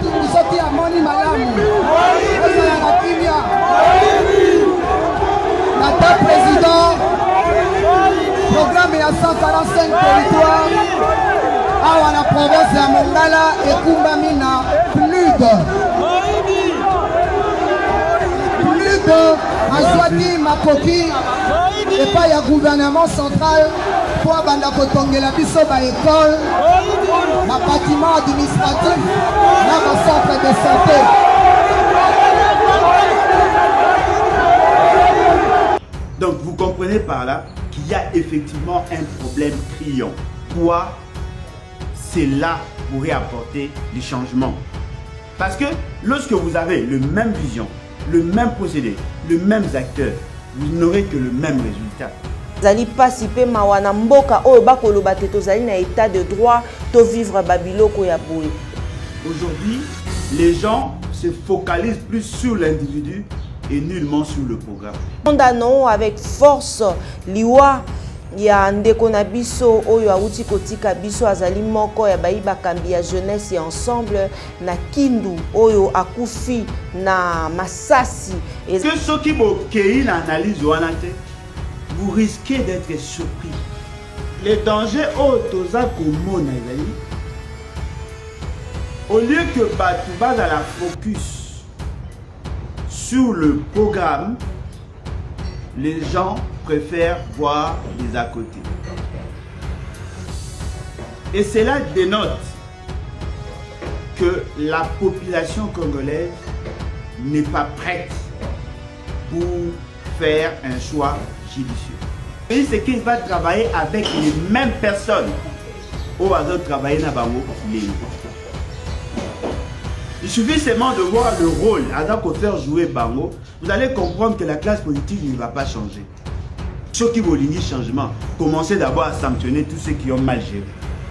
Katumbi soki amoni malamu ozala na kimia nata président programme ya 145 territoire awa na province ya Mongala ekumbami na plus de azwaki makoki epai ya gouvernement central po abanda kotongela biso ba école na bâtiment administratif na ba centre de santé. Donc vous comprenez par là qu'il y a effectivement un problème criant. Quoi? C'est là pourrait apporter des changements. Parce que lorsque vous avez le même vision, le même procédé, les mêmes acteurs, vous n'aurez que le même résultat. Zali pasipe mawana mboka oyo bakoloba te tozali na état de droit to vivre babiloko ya boye. Aujourd'hui, les gens se focalisent plus sur l'individu et nullement sur le programme. Condamnons avec force liwa ya ndeko na biso oyo awuti kotika biso azali moko ya bayi bakambi ya jeunesse et ensemble na Kindu oyo akufi na masasi. Est-ce que ceux qui bokei l'analyse wanate, vous risquez d'être surpris. Les dangers toza komona ezali au lieu que batu baza la focus sur le programme, les gens préfèrent voir les à côté. Et cela dénote que la population congolaise n'est pas prête pour faire un choix judicieux. Et c'est qu'il va travailler avec les mêmes personnes au hasard travailler dans Bango. Il suffit seulement de voir le rôle avant de faire jouer Bango. Vous allez comprendre que la classe politique ne va pas changer. Ceux qui veulent un changement, commencez d'abord à sanctionner tous ceux qui ont mal géré.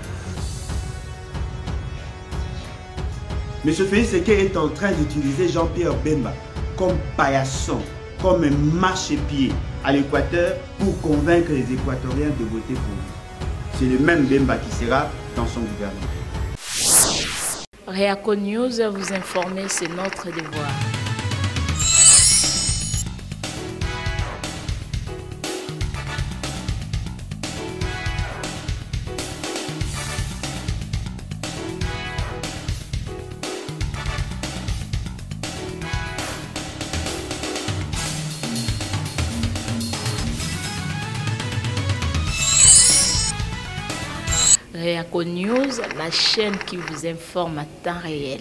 M. Félix Seke est en train d'utiliser Jean-Pierre Bemba comme paillasson, comme un marchepied à l'Équateur pour convaincre les Équatoriens de voter pour lui. C'est le même Bemba qui sera dans son gouvernement. Réaco News, vous informer, c'est notre devoir. Réaco News, la chaîne qui vous informe à temps réel.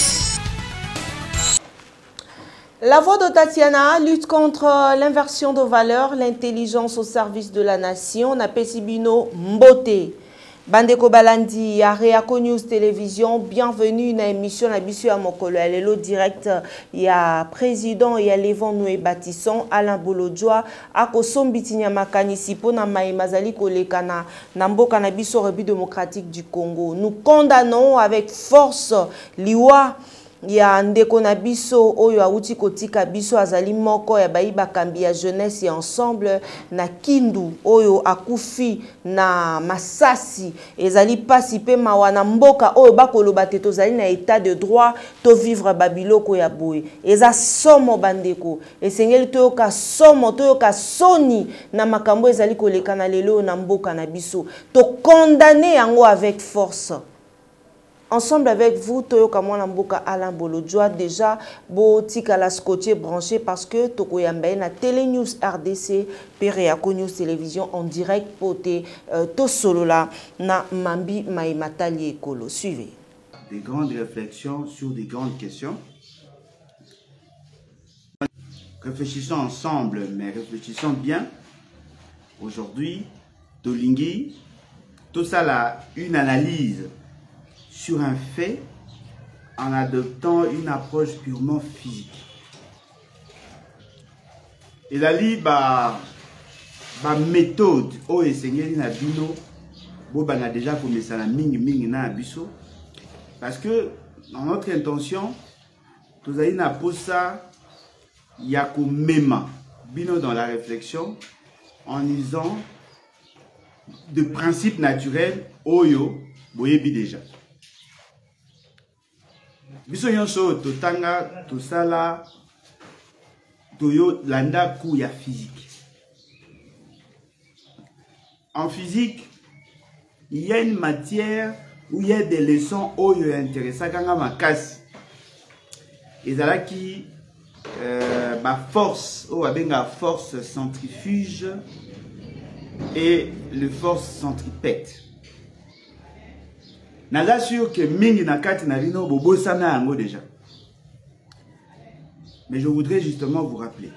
La voix de Tatiana lutte contre l'inversion de valeurs, l'intelligence au service de la nation. Na Pesibino Mbote. Bandeko Balandi, ya Réaco News Télévision, bienvenue dans l'émission na biso ya mokolo ya lelo direct ya président ya Lévon Noué Bâtisson Alain Bolodjoa akosombiti nya makanisi pona maimazali koleka na mboka na biso République démocratique du Congo. Nous condamnons avec force liwa ya ndeko na biso oyo awuti kotika biso azali moko ya bayi bakambi ya jeunesse et ensemble na Kindu oyo akufi na masasi ezali pasi pe mawana mboka oyo bakoloba te tozali na état de droit to vivre babiloko ya boye eza somo bandeko esengeli toyoka somo toyoka soni na makambo ezali koleka na lelo na mboka na biso to condamner yango avec force. Ensemble avec vous, Toyo Kamwana Mboka Alain Bolodjoa, déjà, Botika la scotché branché parce que Toko Yambaye na Télé News RDC, Réaco News Télévision en direct pour to solo là, na Mambi Maïmatali Ekolo. Suivez. Des grandes réflexions sur des grandes questions. Réfléchissons ensemble, mais réfléchissons bien. Aujourd'hui, Tolingi, tout ça là, une analyse sur un fait en adoptant une approche purement physique. Et la méthode au Seigneur na bino on a déjà commencé à mingi na biso parce que dans notre intention tous allons na posa yako mema bino dans la réflexion en usant de principes naturels oyo boyebi déjà. biso nyonso totanga tosala toyo landa ku ya physique. En physique, il y a une matière où il y a des leçons oyo intéressant kanga makasi. Ezalaki ma force, ou abenga force centrifuge et le force centripète. Naza sûr que mingi nakati na bino bobo sana yango déjà. Mais je voudrais justement vous rappeler.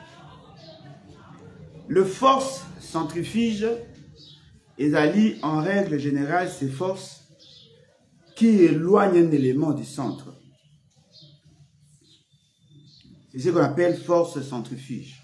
Le force centrifuge ezali en règle générale ces forces qui éloignent un élément du centre. C'est ce qu'on appelle force centrifuge.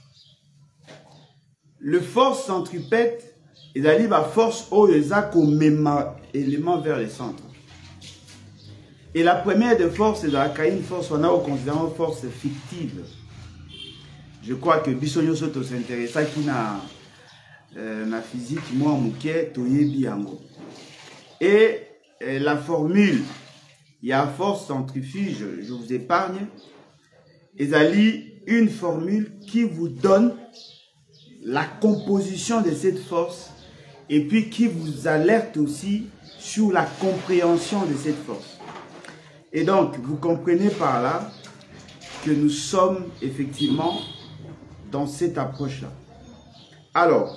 Le force centripète ezali ba force oyo comme élément vers le centre. Et la première de force, c'est une force qu'on a considérée une force fictive. Je crois que Bissonio Soto s'intéresse à qui na physique, moi, Mouké, Toyebi Yango. Et la formule, il y a force centrifuge, je vous épargne, et Zali, une formule qui vous donne la composition de cette force et puis qui vous alerte aussi sur la compréhension de cette force. Et donc, vous comprenez par là que nous sommes effectivement dans cette approche-là. Alors,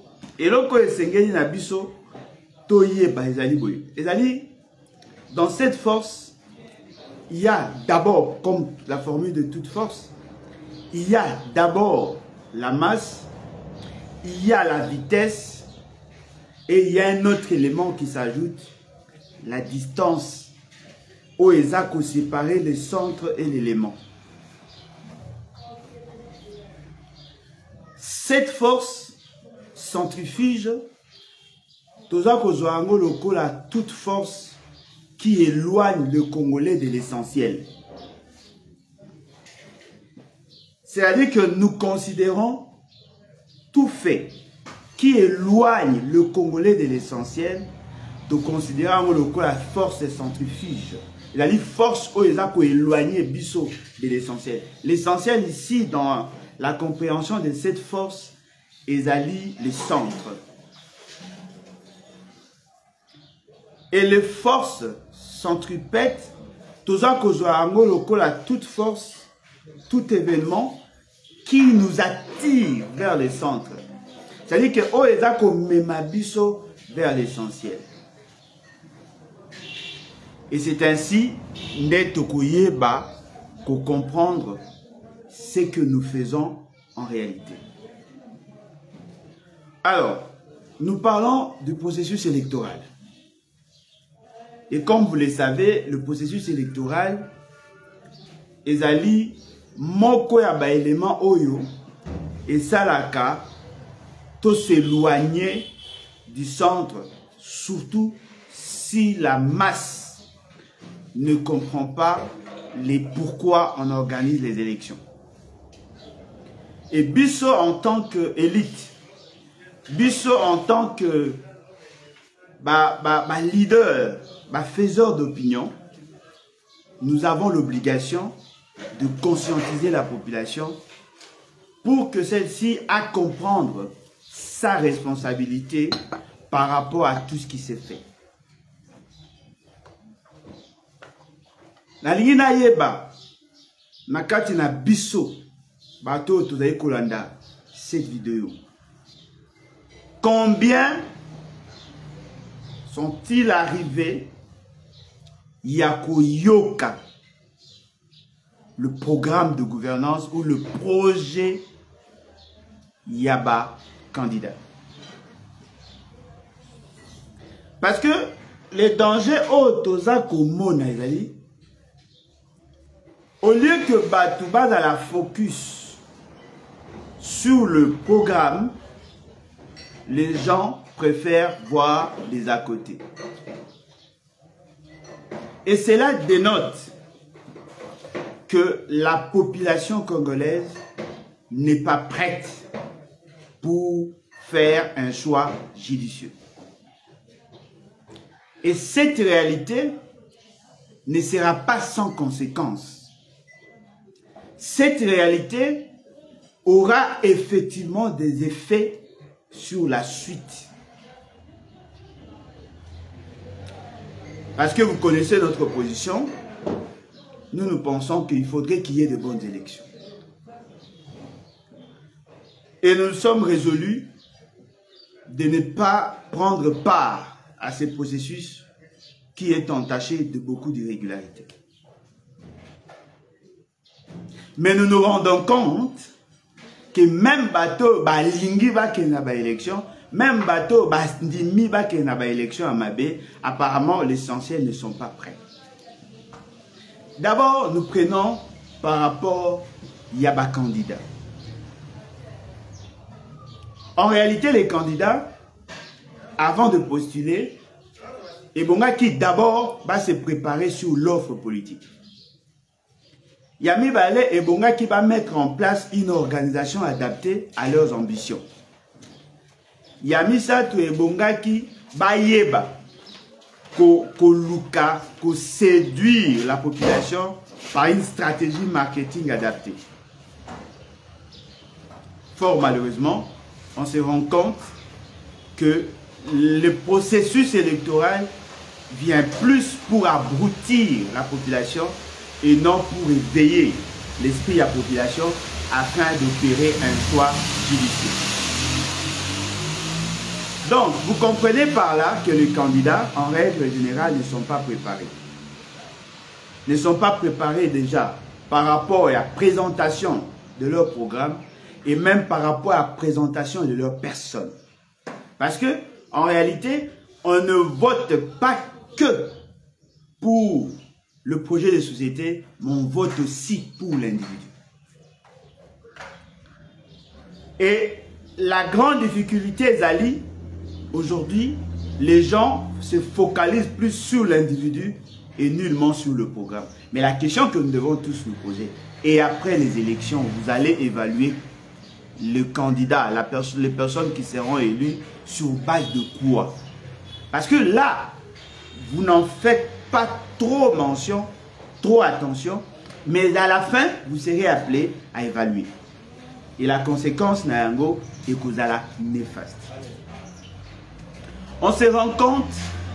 dans cette force, il y a d'abord, comme la formule de toute force, il y a d'abord la masse, il y a la vitesse, et il y a un autre élément qui s'ajoute, la distance. Où ils ont séparé le centre et l'élément. Cette force centrifuge, toute force qui éloigne le Congolais de l'essentiel. C'est-à-dire que nous considérons tout fait qui éloigne le Congolais de l'essentiel, nous considérons la force centrifuge. La force où ils ont éloigné Bisso de l'essentiel. L'essentiel ici, dans la compréhension de cette force, ils allient le centre. Et les forces centripètes, toute force, tout événement qui nous attire vers le centre. C'est-à-dire que où ils ont Bisso vers l'essentiel. Et c'est ainsi pour comprendre ce que nous faisons en réalité. Alors, nous parlons du processus électoral. Et comme vous le savez, le processus électoral ezali moko ya ba élément oyo et salaka to s'éloigner du centre, surtout si la masse ne comprend pas les pourquoi on organise les élections. Et Bisso en tant qu'élite, Bisso en tant que leader, faiseur d'opinion, nous avons l'obligation de conscientiser la population pour que celle-ci a comprendre sa responsabilité par rapport à tout ce qui s'est fait. Na lingina yeba nakati na biso bato tozali kolanda cette vidéo. Combien sont-ils arrivés yakoyoka le programme de gouvernance ou le projet Yaba candidat? Parce que les dangers autoza komona ezali, au lieu que Batouba a la focus sur le programme, les gens préfèrent voir les à côté. Et cela dénote que la population congolaise n'est pas prête pour faire un choix judicieux. Et cette réalité, ne sera pas sans conséquence. Cette réalité aura effectivement des effets sur la suite. Parce que vous connaissez notre position, nous pensons qu'il faudrait qu'il y ait de bonnes élections. Et nous sommes résolus de ne pas prendre part à ce processus qui est entaché de beaucoup d'irrégularités. Mais nous nous rendons compte que même bateau balingi va qu'il n'a pas élection, même bateau bandimi va qu'il n'a pas élection à Mabé, apparemment l'essentiel ne sont pas prêts. D'abord, nous prenons par rapport Yaba candidat. En réalité, les candidats, avant de postuler, et Bonga qui d'abord va se préparer sur l'offre politique. Yami Balé et Bonga qui va mettre en place une organisation adaptée à leurs ambitions. Yami Sato et Bonga qui va yeba, ko luka, ko séduire la population par une stratégie marketing adaptée. Fort malheureusement, on se rend compte que le processus électoral vient plus pour abrutir la population et non pour éveiller l'esprit de la population afin d'opérer un choix judiciaire. Donc, vous comprenez par là que les candidats, en règle générale, ne sont pas préparés. Ne sont pas préparés déjà par rapport à la présentation de leur programme et même par rapport à la présentation de leur personne. Parce que, en réalité, on ne vote pas que pour le projet de société, mais on vote aussi pour l'individu. Et la grande difficulté, Zali, aujourd'hui, les gens se focalisent plus sur l'individu et nullement sur le programme. Mais la question que nous devons tous nous poser, et après les élections, vous allez évaluer le candidat, les personnes qui seront élues sur base de quoi? Parce que là, vous n'en faites pas trop mention, trop attention, mais à la fin, vous serez appelé à évaluer. Et la conséquence, Nayango, est que vous allez néfaste. On se rend compte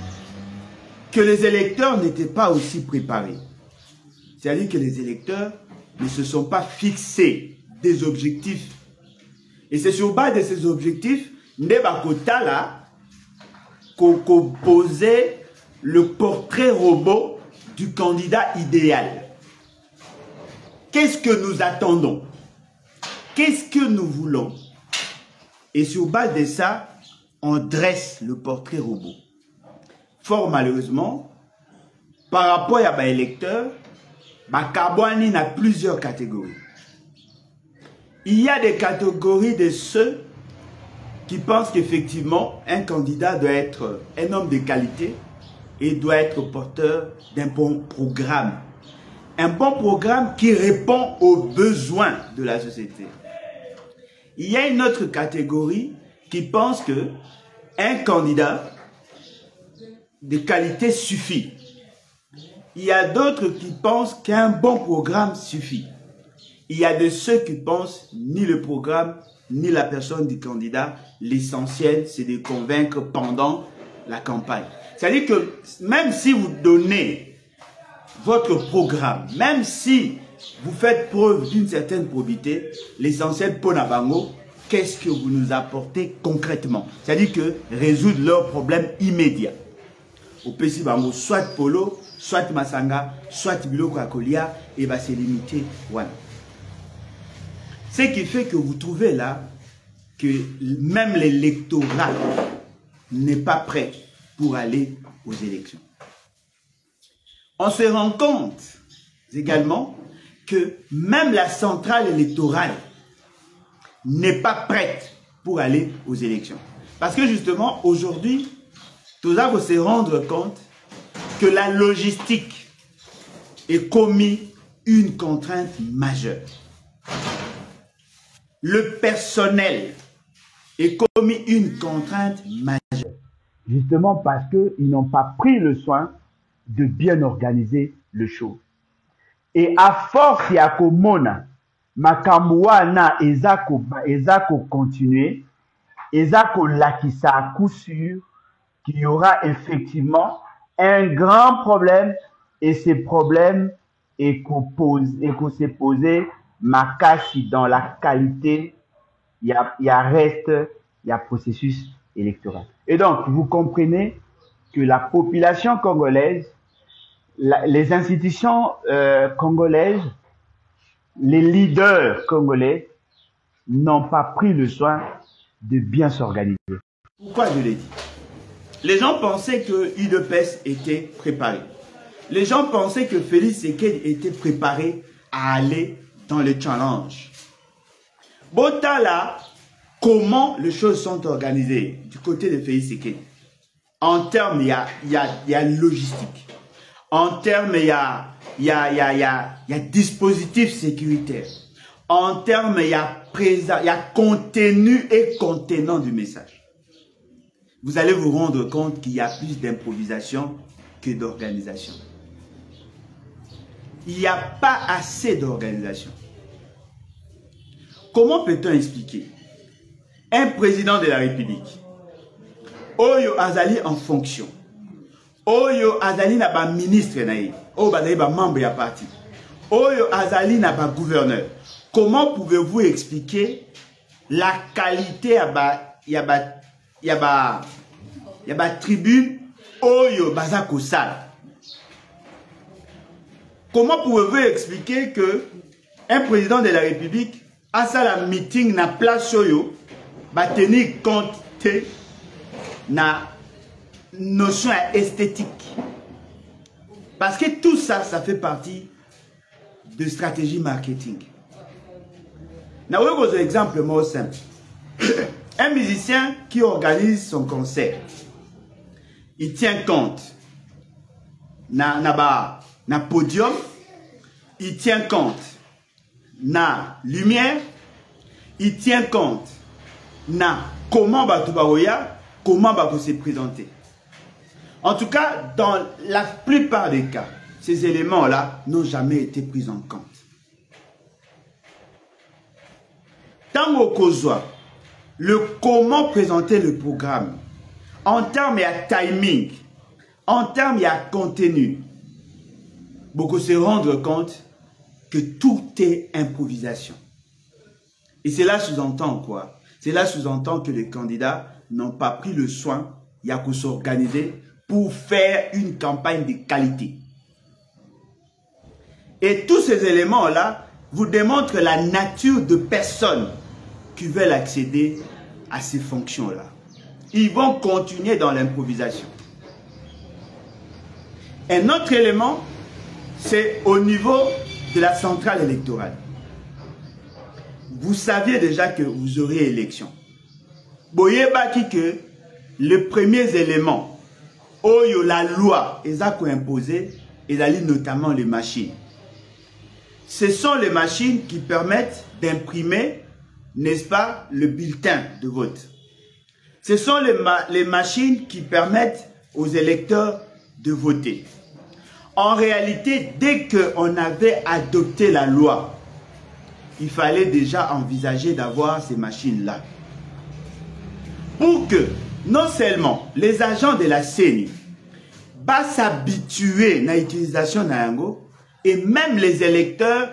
que les électeurs n'étaient pas aussi préparés. C'est-à-dire que les électeurs ne se sont pas fixés des objectifs. Et c'est sur base de ces objectifs, Ndebakotala, qu'on posait le portrait robot du candidat idéal. Qu'est-ce que nous attendons? Qu'est-ce que nous voulons? Et sur base de ça, on dresse le portrait robot. Fort malheureusement, par rapport à l'électeur, Bakabouani a plusieurs catégories. Il y a des catégories de ceux qui pensent qu'effectivement, un candidat doit être un homme de qualité et doit être porteur d'un bon programme. Un bon programme qui répond aux besoins de la société. Il y a une autre catégorie qui pense que un candidat de qualité suffit. Il y a d'autres qui pensent qu'un bon programme suffit. Il y a de ceux qui pensent ni le programme, ni la personne du candidat. L'essentiel, c'est de convaincre pendant la campagne. C'est-à-dire que même si vous donnez votre programme, même si vous faites preuve d'une certaine probité, l'essentiel pour Nabango, qu'est-ce que vous nous apportez concrètement? C'est-à-dire que résoudre leurs problèmes immédiats. Au PC Bango, soit Polo, soit Masanga, soit Biloko Akolia, et va se limiter. Voilà. Ce qui fait que vous trouvez là que même l'électorat n'est pas prêt pour aller aux élections. On se rend compte également que même la centrale électorale n'est pas prête pour aller aux élections. Parce que justement, aujourd'hui, tout ça, vous se rendre compte que la logistique est commis une contrainte majeure. Le personnel est commis une contrainte majeure. Justement parce qu'ils n'ont pas pris le soin de bien organiser le show. Et à force ya komona makambo wana eza ko continuer, eza ko lakisa à coup sûr qu'il y aura effectivement un grand problème, et ces problèmes est qu'on s'est posé makasi dans la qualité, il y a reste, il y a processus électoral. Et donc, vous comprenez que la population congolaise, les institutions congolaises, les leaders congolais n'ont pas pris le soin de bien s'organiser. Pourquoi je l'ai dit? Les gens pensaient que UDPS était préparé. Les gens pensaient que Félix Tshisekedi était préparé à aller dans le challenge. Botala, comment les choses sont organisées du côté de Félix Tshisekedi? En termes, il y a logistique. En termes, il y a dispositif sécuritaire. En termes, il y a contenu et contenant du message. Vous allez vous rendre compte qu'il y a plus d'improvisation que d'organisation. Il n'y a pas assez d'organisation. Comment peut-on expliquer un président de la République, Oyo Azali en fonction, Oyo Azali n'a pas ministre, Oyo Azali n'a pas membre de parti, Oyo Azali n'a pas gouverneur? Comment pouvez-vous expliquer la qualité y a tribune Oyo Bazako Sal? Comment pouvez-vous expliquer que un président de la République a ça la meeting na place Oyo va tenir compte na notion esthétique? Parce que tout ça, ça fait partie de stratégie marketing. Na un exemple moi simple. Un musicien qui organise son concert, il tient compte na podium, il tient compte na lumière, il tient compte na comment Batubaroya, comment Bako se présenter. En tout cas, dans la plupart des cas, ces éléments-là n'ont jamais été pris en compte. Tango Kozwa, le comment présenter le programme, en termes de timing, en termes de contenu, beaucoup se rendre compte que tout est improvisation. Et cela sous-entend quoi? Cela sous-entend que les candidats n'ont pas pris le soin, il y a qu'à s'organiser pour faire une campagne de qualité. Et tous ces éléments-là vous démontrent la nature de personnes qui veulent accéder à ces fonctions-là. Ils vont continuer dans l'improvisation. Un autre élément, c'est au niveau de la centrale électorale. Vous saviez déjà que vous aurez élection. Boye baki que les premiers éléments, oyo la loi, ezako imposé, ezali notamment les machines. Ce sont les machines qui permettent d'imprimer, n'est-ce pas, le bulletin de vote. Ce sont les machines qui permettent aux électeurs de voter. En réalité, dès qu'on avait adopté la loi, il fallait déjà envisager d'avoir ces machines-là. Pour que, non seulement les agents de la CENI s'habituer à l'utilisation de yango, et même les électeurs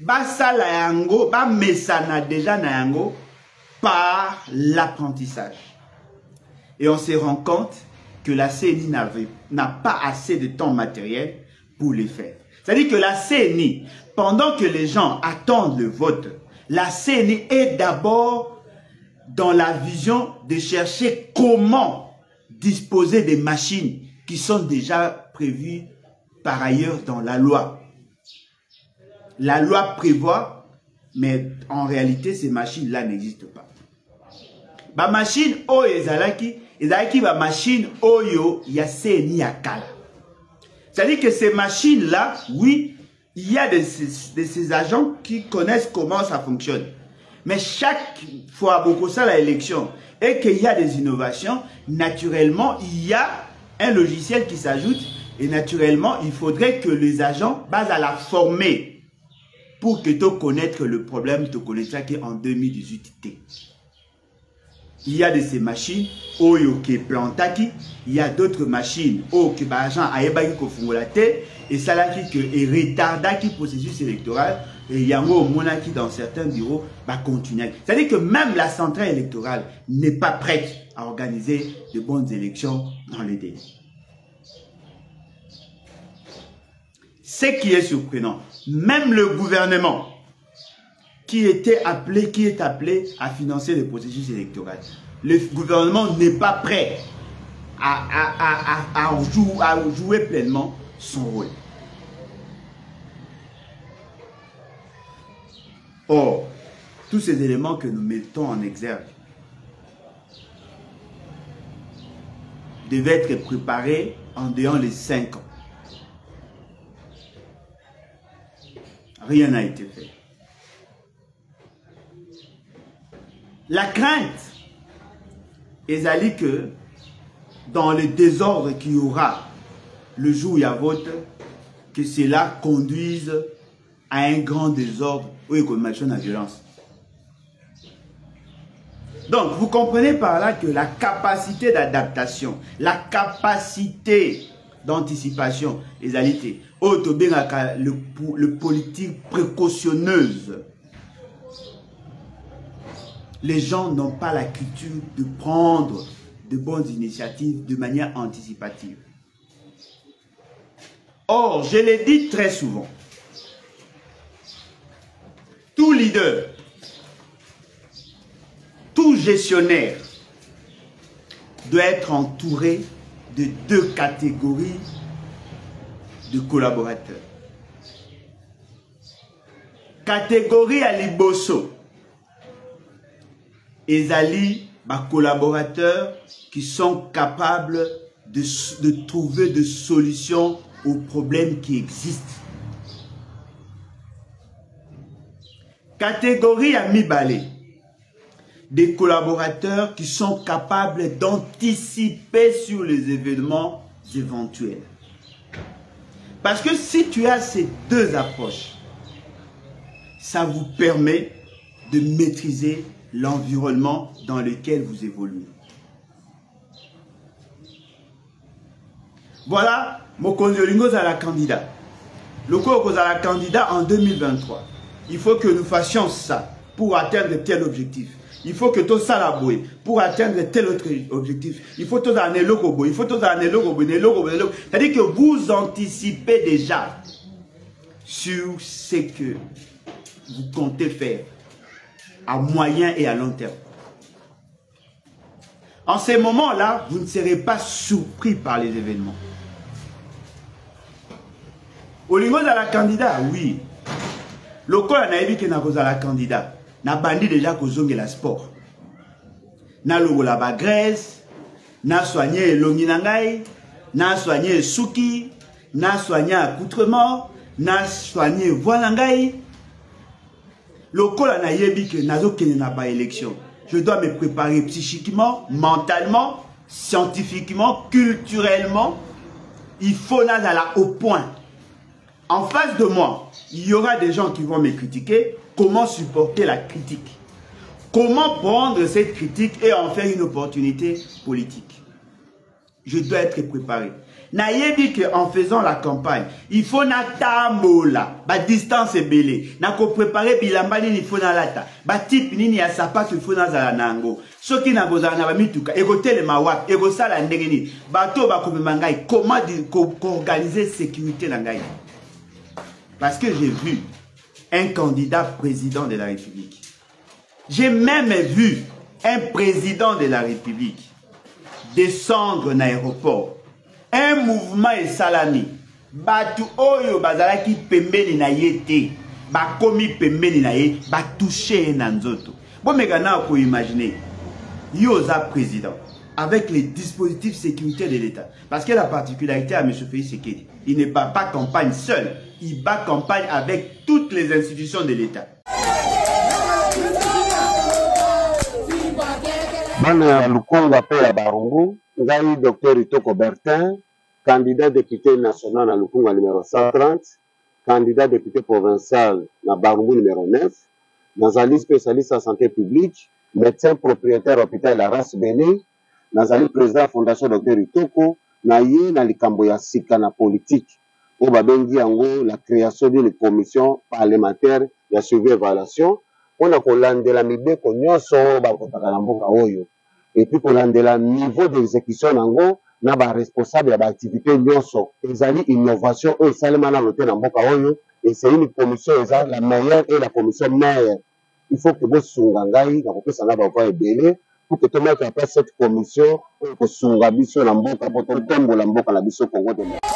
mesana déjà na yango par l'apprentissage. Et on se rend compte que la CENI n'a pas assez de temps matériel pour les faire. C'est-à-dire que la CENI, pendant que les gens attendent le vote, la CENI est d'abord dans la vision de chercher comment disposer des machines qui sont déjà prévues par ailleurs dans la loi. La loi prévoit, mais en réalité, ces machines-là n'existent pas. Ba machine oyo ezalaki ba machine oyo ya CENI akala. C'est-à-dire que ces machines-là, oui, il y a de ces agents qui connaissent comment ça fonctionne. Mais chaque fois, beaucoup ça l'élection, et qu'il y a des innovations, naturellement, il y a un logiciel qui s'ajoute Et naturellement, il faudrait que les agents basent à la former pour que tu connaisses le problème, tu connaîtras qu'en 2018. Il y a de ces machines qui plantaki, il y a d'autres machines qui l'agent a ébaki ko fungolate et ça là qui retardaki processus électoral et il y a un qui dans certains bureaux va continuer. C'est-à-dire que même la centrale électorale n'est pas prête à organiser de bonnes élections dans les délais. Ce qui est surprenant, même le gouvernement qui est appelé à financer le processus électoral, le gouvernement n'est pas prêt à jouer pleinement son rôle. Or, tous ces éléments que nous mettons en exergue devaient être préparés en dehors les 5 ans. Rien n'a été fait. La crainte est que dans le désordre qu'il y aura le jour où il y a vote, que cela conduise à un grand désordre ou une commission de violence. Donc, vous comprenez par là que la capacité d'adaptation, la capacité d'anticipation, le politique précautionneuse. Les gens n'ont pas la culture de prendre de bonnes initiatives de manière anticipative. Or, je l'ai dit très souvent, tout leader, tout gestionnaire doit être entouré de 2 catégories de collaborateurs. Catégorie à Liboso. Ezali, collaborateurs qui sont capables de trouver des solutions aux problèmes qui existent. Catégorie à Mibale. Des collaborateurs qui sont capables d'anticiper sur les événements éventuels. Parce que si tu as ces 2 approches, ça vous permet de maîtriser l'environnement dans lequel vous évoluez. Voilà, Mokonzi Olingo Zala candidat. Le Koko Zala candidat en 2023. Il faut que nous fassions ça pour atteindre tel objectif. Il faut que tout ça la bouille pour atteindre tel autre objectif. Il faut tout ça le logo. Il faut tout ça le logo. C'est-à-dire que vous anticipez déjà sur ce que vous comptez faire à moyen et à long terme. En ces moments-là, vous ne serez pas surpris par les événements. Au niveau de la candidat, oui. Le corps n'a évi que n'a pas la candidat. N'a bandi déjà qu'aux ongles la sport. N'a logo la bagresse, n'a soigné l'onginangai, n'a soigné souki, n'a soigné accoutrement, n'a soigné voilangai. Le corps n'a évi que n'a pas élection. Je dois me préparer psychiquement, mentalement, scientifiquement, culturellement. Il faut aller au point. En face de moi, il y aura des gens qui vont me critiquer. Comment supporter la critique? Comment prendre cette critique et en faire une opportunité politique? Je dois être préparé. Naïebi qu'en faisant la campagne, il faut natambola, ba distance belé, nako préparer bilambani il faut nalata, ba type nini ya sapato il faut nazala nango. Soki na bozala na ba mituka, ego telema wapi, ego sala ndenge nini, bato ba komema ngai, comment organiser sécurité na ngai? Parce que j'ai vu un candidat président de la République. J'ai même vu un président de la République descendre dans l'aéroport. Un mouvement est salami. Batu oyo bazalaki pembeni na yete. Ba komi pembeni na ye, ba touché nanzoto. Bon megana ko imaginer. Yoza président avec les dispositifs sécurité de l'État. Parce que la particularité à M. Félix Tshisekedi, il ne bat pas campagne seul. Il bat campagne avec toutes les institutions de l'État. Bana Lukongo appelle à Barongo, ngai Dr. Itoko Bertin, candidat député national à Lukunga numéro 130, candidat député provincial na Barumbu numéro 9, nazali spécialiste en santé publique, médecin propriétaire hôpital la race Béné, nazali président fondation Dr Itoko, na ye na likambo ya sika na politique. O babengi yango la création d'une commission parlementaire ya suivi évaluation, on a kolandela mibeko nyonso bakotaka na mboka oyo. Et puis kolandela niveau d'exécution nango na ba responsable ya ba activité nyonso. Ezali innovation o esalema na lote na mboka oyo, et c'est une commission ezali la meilleure et la commission meilleure. Il faut que vous sungangai na kopesa na ba voix ebele pour que tout mettre en place cette commission pour sunga biso na mboka pour tombo la mboka la biso Congo de l'Est.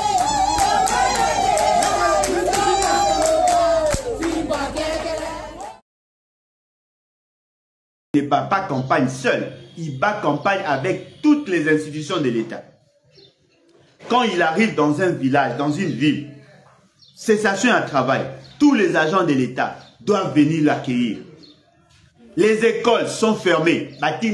Il ne bat pas campagne seul, il bat campagne avec toutes les institutions de l'État. Quand il arrive dans un village, dans une ville, cessation à travail, tous les agents de l'État doivent venir l'accueillir. Les écoles sont fermées.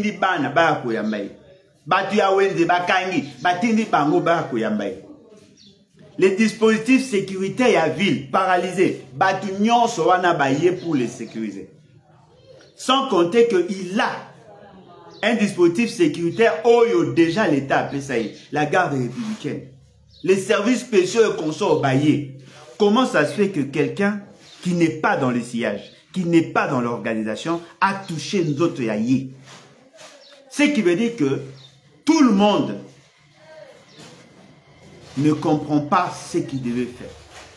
Les dispositifs sécuritaires à ville paralysés. Pour les sécuriser. Sans compter qu'il a un dispositif sécuritaire où déjà l'État appelé ça la garde républicaine. Les services spéciaux et consorts baillés. Comment ça se fait que quelqu'un qui n'est pas dans le sillage, qui n'est pas dans l'organisation, a touché nous autres yaïs? Ce qui veut dire que tout le monde ne comprend pas ce qu'il devait faire.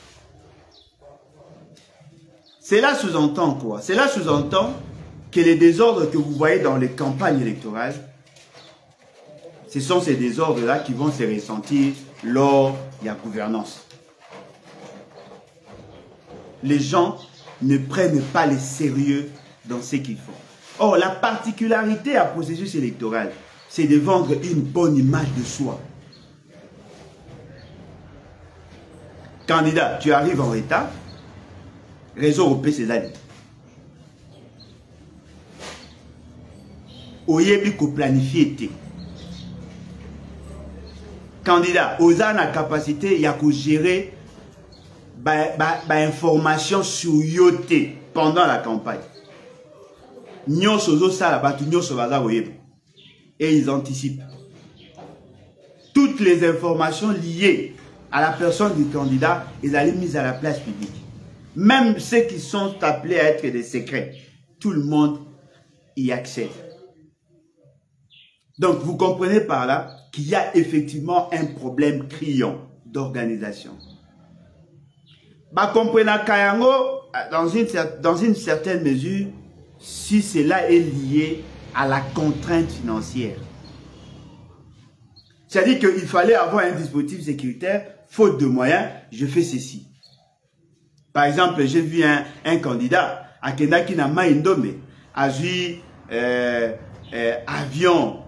Cela sous-entend quoi? Cela sous-entend que les désordres que vous voyez dans les campagnes électorales, ce sont ces désordres-là qui vont se ressentir lors de la gouvernance. Les gens ne prennent pas le sérieux dans ce qu'ils font. Or, la particularité à processus électoral, c'est de vendre une bonne image de soi. Candidat, tu arrives en retard, réseau au PCZ. Oyebi ko planifier te. Candidat, oza na capacité ya ko gérer information sur yote pendant la campagne. Nyonso zo sala batu nyonso baza oyebi. Et ils anticipent. Toutes les informations liées à la personne du candidat, ils allaient mises à la place publique. Même ceux qui sont appelés à être des secrets, tout le monde y accède. Donc, vous comprenez par là qu'il y a effectivement un problème criant d'organisation. Bah, comprenez Kayango, dans une certaine mesure, si cela est lié à la contrainte financière. C'est-à-dire qu'il fallait avoir un dispositif sécuritaire, faute de moyens, je fais ceci. Par exemple, j'ai vu un candidat, à Kendaki Nama Indome, a vu avion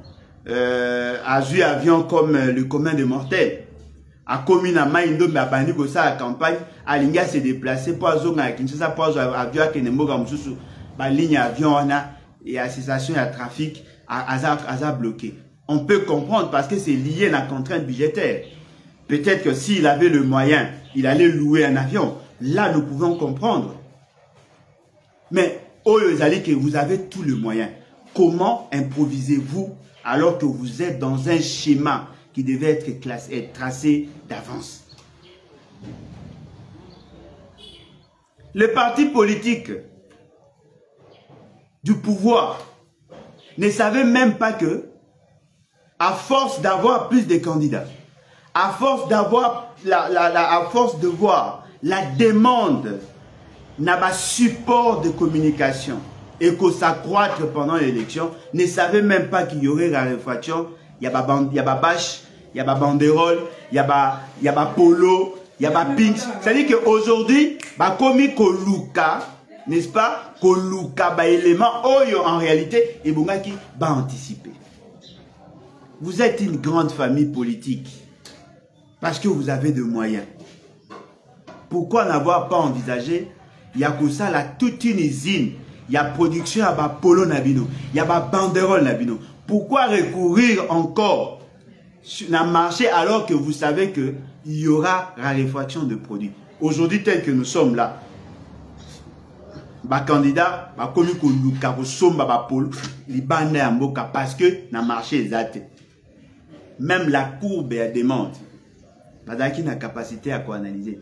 comme le commun des mortels. A commune à Maïndo, mais à Bandigo, ça, la campagne, à Linga s'est déplacé pour Azonga, à Kinshasa, pour avion, à Kenemoga, Moussou, la ligne avion, on a, et association à trafic, à bloqué. On peut comprendre parce que c'est lié à la contrainte budgétaire. Peut-être que s'il avait le moyen, il allait louer un avion. Là, nous pouvons comprendre. Mais, que vous avez tout le moyen. Comment improvisez-vous alors que vous êtes dans un schéma qui devait être tracé d'avance? Les partis politiques du pouvoir ne savaient même pas que, à force d'avoir plus de candidats, à force d'avoir de voir la demande n'a pas support de communication et que ça croître pendant l'élection, ne savait même pas qu'il y aurait la réfraction. Il y a pas bâche, il y a pas banderole, il y a pas polo, il y a pas pink. C'est-à-dire qu'aujourd'hui, comme Koluka, n'est-ce pas, Koluka, élément, en réalité, et Bongaki va anticiper. Vous êtes une grande famille politique parce que vous avez des moyens. Pourquoi n'avoir pas envisagé, il y a que ça, là, toute une usine, il y a production, il y a polo nabino, il y a banderole nabino. Pourquoi recourir encore dans le marché alors que vous savez qu'il y aura raréfaction de produits. Aujourd'hui, tel que nous sommes là, les candidats, parce que dans le marché est même la courbe et la demande, qui n'a capacité à analyser.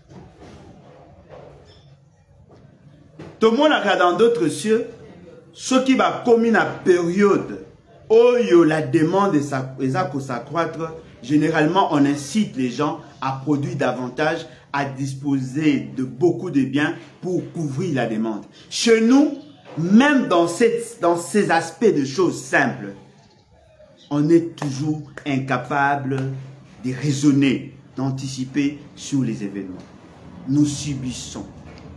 Tout le monde a dans d'autres cieux, ce qui va commis la période où la demande est s'accroître, généralement on incite les gens à produire davantage, à disposer de beaucoup de biens pour couvrir la demande. Chez nous, même dans ces aspects de choses simples, on est toujours incapable de raisonner, d'anticiper sur les événements. Nous subissons.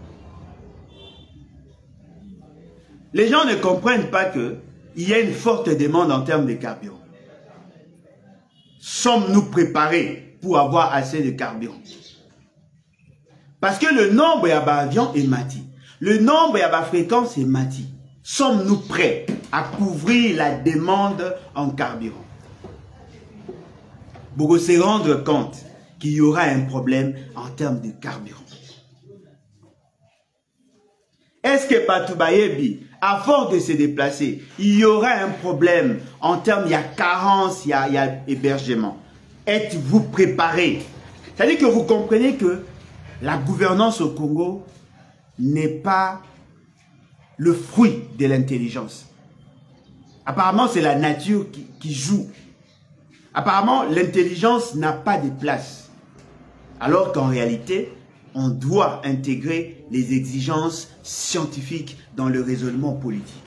Les gens ne comprennent pas qu'il y a une forte demande en termes de carburant. Sommes-nous préparés pour avoir assez de carburant? Parce que le nombre d'avions est mati. Le nombre de fréquences est mati. Sommes-nous prêts à couvrir la demande en carburant? Pour se rendre compte qu'il y aura un problème en termes de carburant. Est-ce que Patoubayebi, à force de se déplacer, il y aura un problème en termes, il y a carence, il y a hébergement? Êtes-vous préparés? C'est-à-dire que vous comprenez que la gouvernance au Congo n'est pas le fruit de l'intelligence. Apparemment, c'est la nature qui joue. Apparemment, l'intelligence n'a pas de place. Alors qu'en réalité, on doit intégrer les exigences scientifiques dans le raisonnement politique.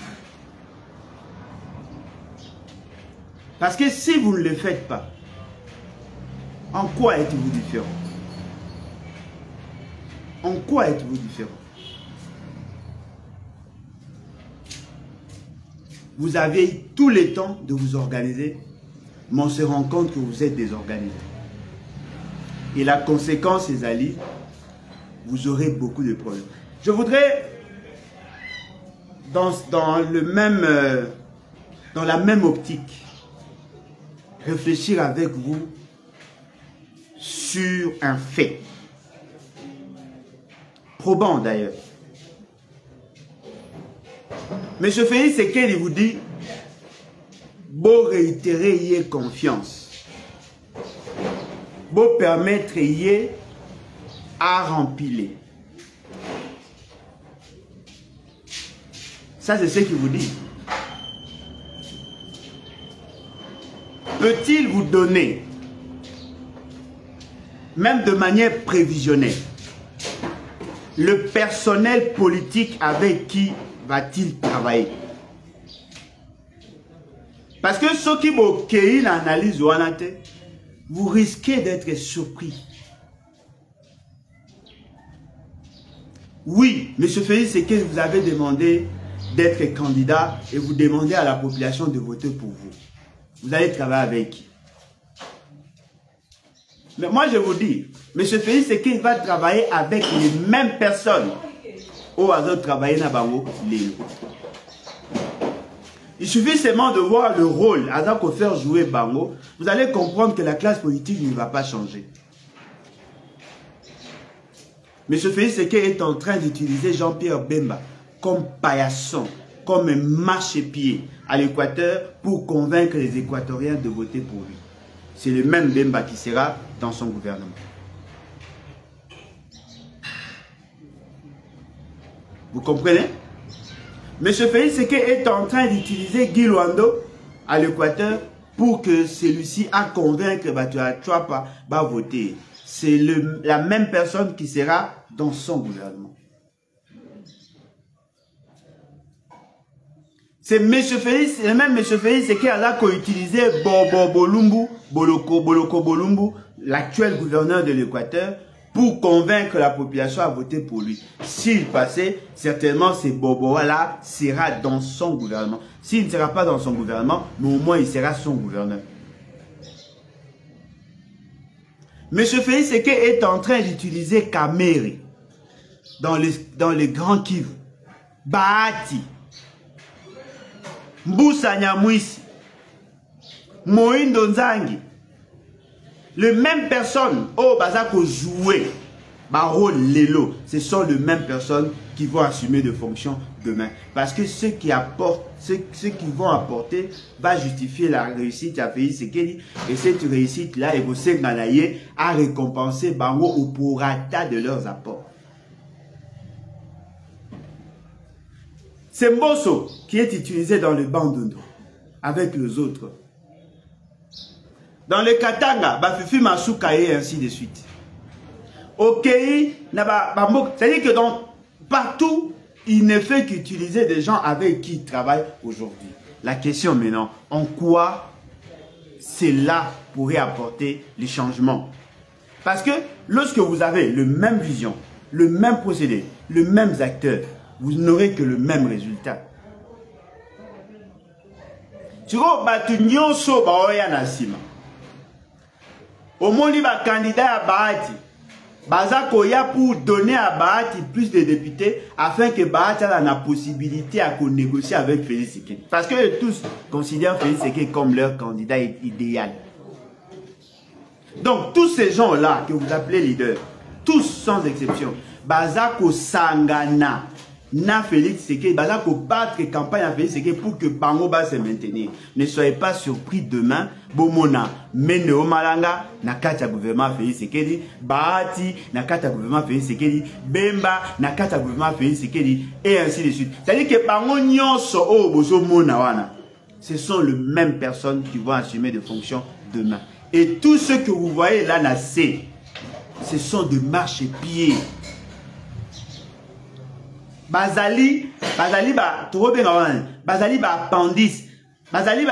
Parce que si vous ne le faites pas, en quoi êtes-vous différent? En quoi êtes-vous différent? Vous avez tout le temps de vous organiser, mais on se rend compte que vous êtes désorganisé. Et la conséquence, les alliés, vous aurez beaucoup de problèmes. Je voudrais, dans la même optique, réfléchir avec vous sur un fait. Probant d'ailleurs. Monsieur Félix Sekedi vous dit, beau réitérer y est confiance, beau permettre y est à remplir. Ça c'est ce qu'il vous dit. Peut-il vous donner, même de manière prévisionnelle, le personnel politique avec qui va-t-il travailler? Parce que ceux qui vont créer l'analyse, vous risquez d'être surpris. Oui, M. Félix, c'est que vous avez demandé d'être candidat et vous demandez à la population de voter pour vous. Vous allez travailler avec qui? Mais moi, je vous dis, M. Félix, c'est qu'il va travailler avec les mêmes personnes au hasard de travailler dans Bango. Il suffit seulement de voir le rôle à faire jouer Bango. Vous allez comprendre que la classe politique ne va pas changer. M. Félix Sekedi est en train d'utiliser Jean-Pierre Bemba comme paillasson, comme marchepied à l'Équateur pour convaincre les Équatoriens de voter pour lui. C'est le même Bemba qui sera dans son gouvernement. Vous comprenez? M. Félix Sekedi est en train d'utiliser Guy Luando à l'Équateur pour que celui-ci a convaincu Batua Chouapa va voter. C'est la même personne qui sera dans son gouvernement. C'est M. Félix, le même M. Félix Sekedi a utilisé Boloko Bolumbu, l'actuel gouverneur de l'Équateur, pour convaincre la population à voter pour lui. S'il passait, certainement ce Bobo-là sera dans son gouvernement. S'il ne sera pas dans son gouvernement, mais au moins il sera son gouverneur. M. Félix Sekedi est en train d'utiliser Kameri dans les grands Kivu, Bahati, Mbusa Nyamwisi, Moïndo Nzangi, Les mêmes personnes, oh, bazako jouer, rôle lélo, ce sont les mêmes personnes qui vont assumer de fonctions demain. Parce que ceux qui vont apporter va justifier la réussite à pays Sekedi. Et cette réussite-là, ils vont s'enganailler à récompenser Bango au prorata de leurs apports. C'est Mbosso qui est utilisé dans le Bandundu avec les autres. Dans le Katanga, Bafifi Masuka et ainsi de suite. Ok, c'est-à-dire que partout, il ne fait qu'utiliser des gens avec qui il travaille aujourd'hui. La question maintenant, en quoi cela pourrait apporter les changements? Parce que lorsque vous avez la même vision, le même procédé, les mêmes acteurs, vous n'aurez que le même résultat. Tu vois, batu nyonso baoya na sima. Au moins, il va candidat à Bahati. Bazako ya pour donner à Bahati plus de députés afin que Bahati ait la possibilité à négocier avec Félix Sekedi. Parce que tous considèrent Félix Sekedi comme leur candidat idéal. Donc, tous ces gens-là que vous appelez leaders, tous sans exception, Bazako Sangana, na Félix Sekedi, Bazako battre campagne à Félix Sekedi pour que Bango va se maintenir. Ne soyez pas surpris demain, Bomona, Meneo Malanga, Nakata gouvernement Félix Sekedi, Bahati, Nakata gouvernement Félix Sekedi, Bemba, Nakata gouvernement Félix Sekedi, et ainsi de suite. C'est-à-dire que Bango Nyonso, oh, Bozo Mona Wana, ce sont les mêmes personnes qui vont assumer des fonctions demain. Et tous ceux que vous voyez là, ce sont des marchepieds. Bazali appendice, Bazali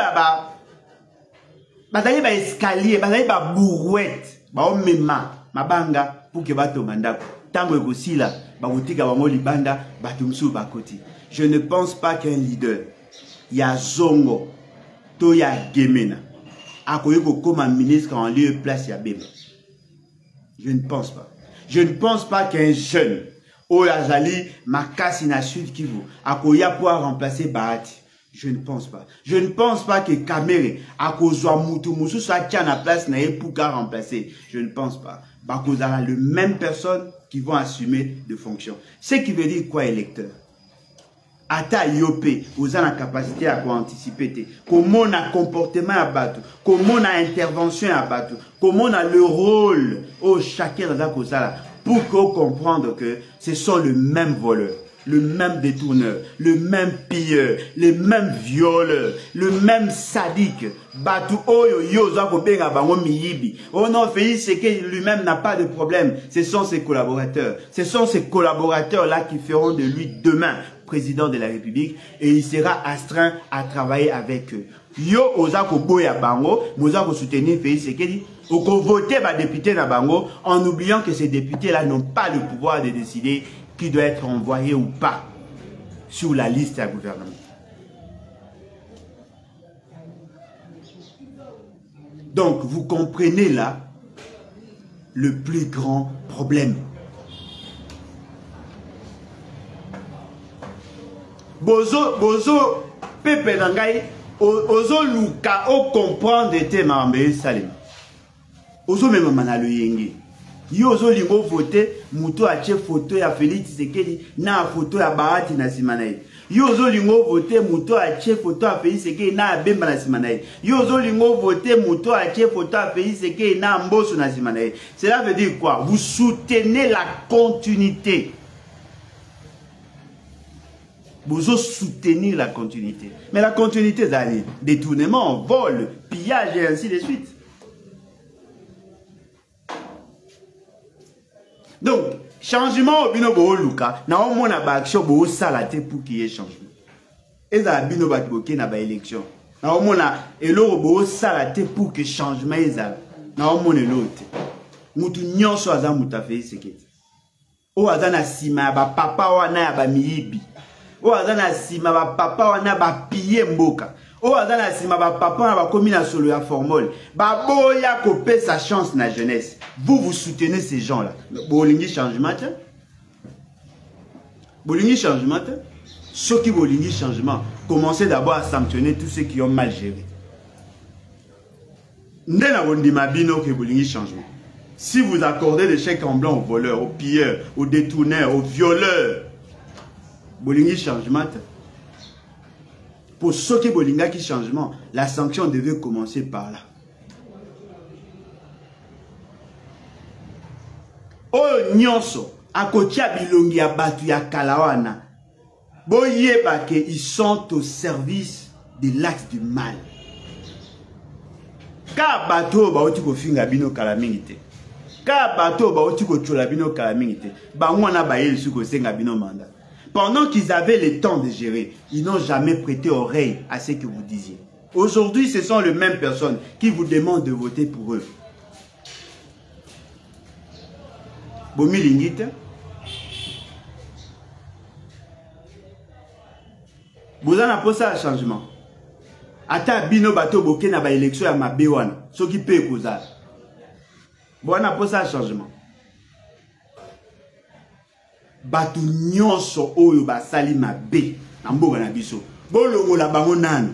escalier, Bazali brouette, mema, mabanga pour que bato mandako. Tango ekosila, babutika bango libanda, batumsu bakoti. Je ne pense pas qu'un leader, ya zongo, to ya gemena, akoyeko comme un ministre en lieu place ya beba. Je ne pense pas. Je ne pense pas qu'un jeune Oyazali, Makasi na Sud Kivu, Akoya pouvoir remplacer Bahati. Je ne pense pas. Je ne pense pas que Kamere, Akozwa Moutou Moussou, soit tient à place na pour remplacer. Je ne pense pas. Bakozala, les mêmes personnes qui vont assumer de fonctions. Ce qui veut dire quoi, électeur? Ata Yopé, vous avez la capacité à anticiper. Comment on a comportement à battre, comment on a intervention à battre, comment on a le rôle, oh, chacun dans la cause là. Pour qu'on comprenne que ce sont les mêmes voleurs, le même détourneur, le même pilleur, les mêmes violeurs, le même sadique. Batu oyo yoza kobenga bango miyibi. Oh non, Félix Sekedi lui-même n'a pas de problème. Ce sont ses collaborateurs. Ce sont ces collaborateurs-là qui feront de lui demain président de la République et il sera astreint à travailler avec eux. Yo oza ko boya bango, moza ko soutenir Félix Sekedi. Ou qu'on voter par député na bango en oubliant que ces députés-là n'ont pas le pouvoir de décider qui doit être envoyé ou pas sur la liste à gouvernement. Donc, vous comprenez là le plus grand problème. Bozo, Pepe Nangai, Ozo Luka, O comprendre des Mambe Salim. Ozo même manalo yengi. Yo ozo lingo voter muto ache photo ya Félix Sekedi na photo ya Bahati na Simanaï. Yo ozo lingo voter muto ache photo ya Félix Sekedi na Bemba na Simanaï. Yo ozo lingo voter muto ache photo ya Félix Sekedi na Mbosso na Simanaï. Cela veut dire quoi? Vous soutenez la continuité. Vous soutenez la continuité. Mais la continuité, c'est détournement, vol, pillage et ainsi de suite. Donc, changement au bino bo luka, na o mona ba action bo salate pour qu'il y ait changement. Et ça bino ba boké na ba élection. Na o mona elo bo salate pour que changement ezala. Na o mona l'autre. Mutu nyonso aza muta Félix Sekedi. O aza na sima ba papa wana ya ba miyibi. O aza na sima ba papa wana ba piller mboka. O aza na sima ba papa wana ba komi na solo ya formol. Ba boya kopé sa chance na jeunesse. Vous soutenez ces gens-là. Bolingi changement. Bolingi changement. Ceux qui bolingi changement, commencez d'abord à sanctionner tous ceux qui ont mal géré. Ndena Wondima Bino que bolingi changement. Si vous accordez des chèques en blanc aux voleurs, aux pilleurs, aux détourneurs, aux violeurs, bolingi changement. Pour ceux qui bolinga qui changement, la sanction devait commencer par là. Oh nyonso, à côté bilongi abatu ya kalawana. Boye bake, ils sont au service de l'axe du mal. Ka bato ba oti ko finga bino kalamingite. Ka bato ba oti ko chola bino kalamingite. Ba ngwana ba yeli suko senga bino manda. Pendant qu'ils avaient le temps de gérer, ils n'ont jamais prêté oreille à ce que vous disiez. Aujourd'hui, ce sont les mêmes personnes qui vous demandent de voter pour eux. Bomi lingite. Vous en avez posé un changement. Ata bino bato boke na ba élection ya mabe wana. Ce qui peut causer. Vous en avez posé un changement. Bato nyonso oyo basali mabe na mboka na biso. Bolongo la bango nanu.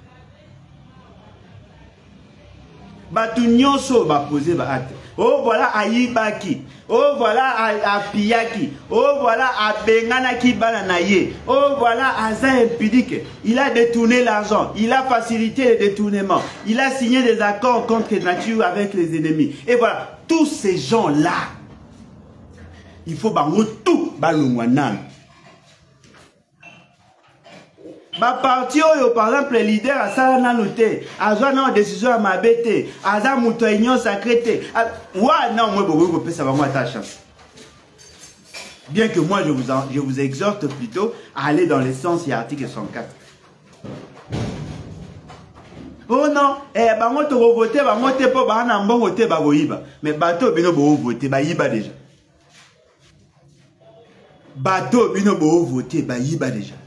Bato nyonso ba poser ba acte. Oh voilà Aïbaki. Oh voilà Apiyaki. Oh voilà Abenganaki Bananaye. Oh voilà Aza impudique. Il a détourné l'argent. Il a facilité le détournement. Il a signé des accords contre nature avec les ennemis. Et voilà, tous ces gens-là, il faut bango tout balungwanan. Ba parti oyo par exemple les leaders à ça na noté azwa na décision à mabete aza muto union sacrée wa non moi beaucoup ko pesa bango ta chance. Bien que moi je vous exhorte plutôt à aller dans le sens de l'article 104. Oh non, bango to voter bango te po ba na mbongo te ba goyiba mais bato bino bo voter ba yiba déjà. Bato bino bo voter ba yiba déjà.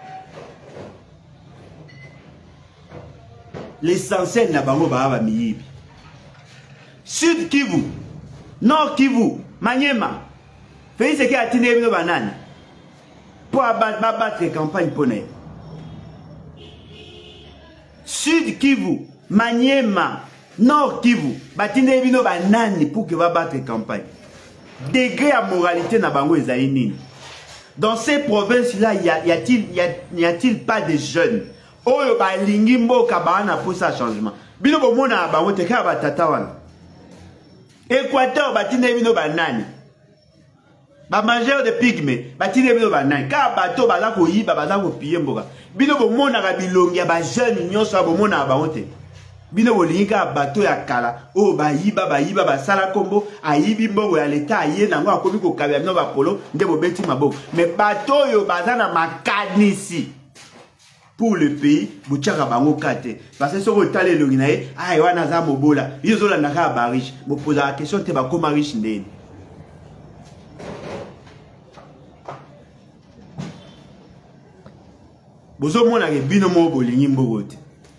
L'essentiel na bango ba miyibi. Sud Kivu, Nord Kivu, Maniema. Fais ce qui a tenu bino banane. Pour abattre campagne poney. Sud Kivu, Maniema, Nord Kivu, batine bino banane pour que va battre campagne. Degré à moralité na bango ezaïnine. Dans ces provinces-là, y a-t-il pas de jeunes? Oyo ba lingi mboka ba na posa changement. Bino bo mona ba wote ka ba tata wana. Équateur batine bino ba nani. Ba majeur de pygmée batine bino ba nani. Ka bato ba za ko yiba ba za ko piye mboka. Bino bo mona ka bilongi ba jeune nyonso bo mona ba wote. Bino bo lingi ka bato ya kala. O ba yiba ba sala kombo ayibi mbongo ya leta aye nango akobi ko kabya bino ba polo nde bo beti maboko. Mais bato yo baza na makanisi. Pour le pays, Bouchara Bango Kate. Parce que si vous avez le Guinéen, ah, il y a un mobola. Il y a un riche. Vous posez la question, tu vas comment riche n'est. Vous avez un binomo bolingi mbogote.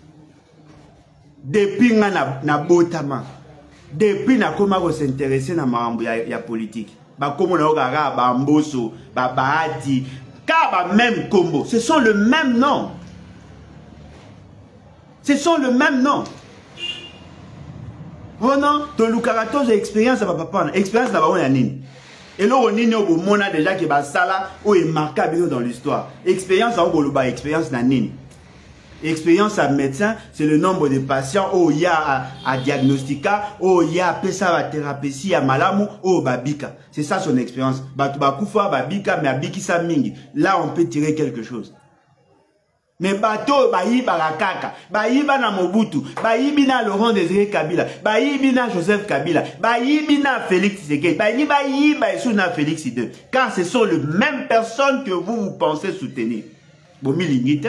Depuis na botama. Depuis na koma ko s'intéresser na mambo ya politique. Ba komo na ogara ba mboso, ba baati, ka ba même combo. Ce sont le même nom. Ce sont le même nom. Oh non, ton Lucarato, j'ai expérience à papa. Expérience là-bas, on a nini. Et là, on a au monde déjà qui va sala ou est marquable dans l'histoire. Expérience à Ogoluba, expérience na nini. Expérience à médecin, c'est le nombre de patients où il y a à diagnostiquer, où il y a à thérapie, à malamu, ou babika. C'est ça son expérience. Batubakufa, babika, mais abiki sa mingi. Là, on peut tirer quelque chose. Mais bato bayiba la kaka, bayiba na Mobutu, bayibi na Laurent Désiré Kabila, bayibi na Joseph Kabila, bayibi na Félix Tshisekedi, bayiba sous na Félix II. Car ce sont les mêmes personnes que vous pensez soutenir. Bomi limite.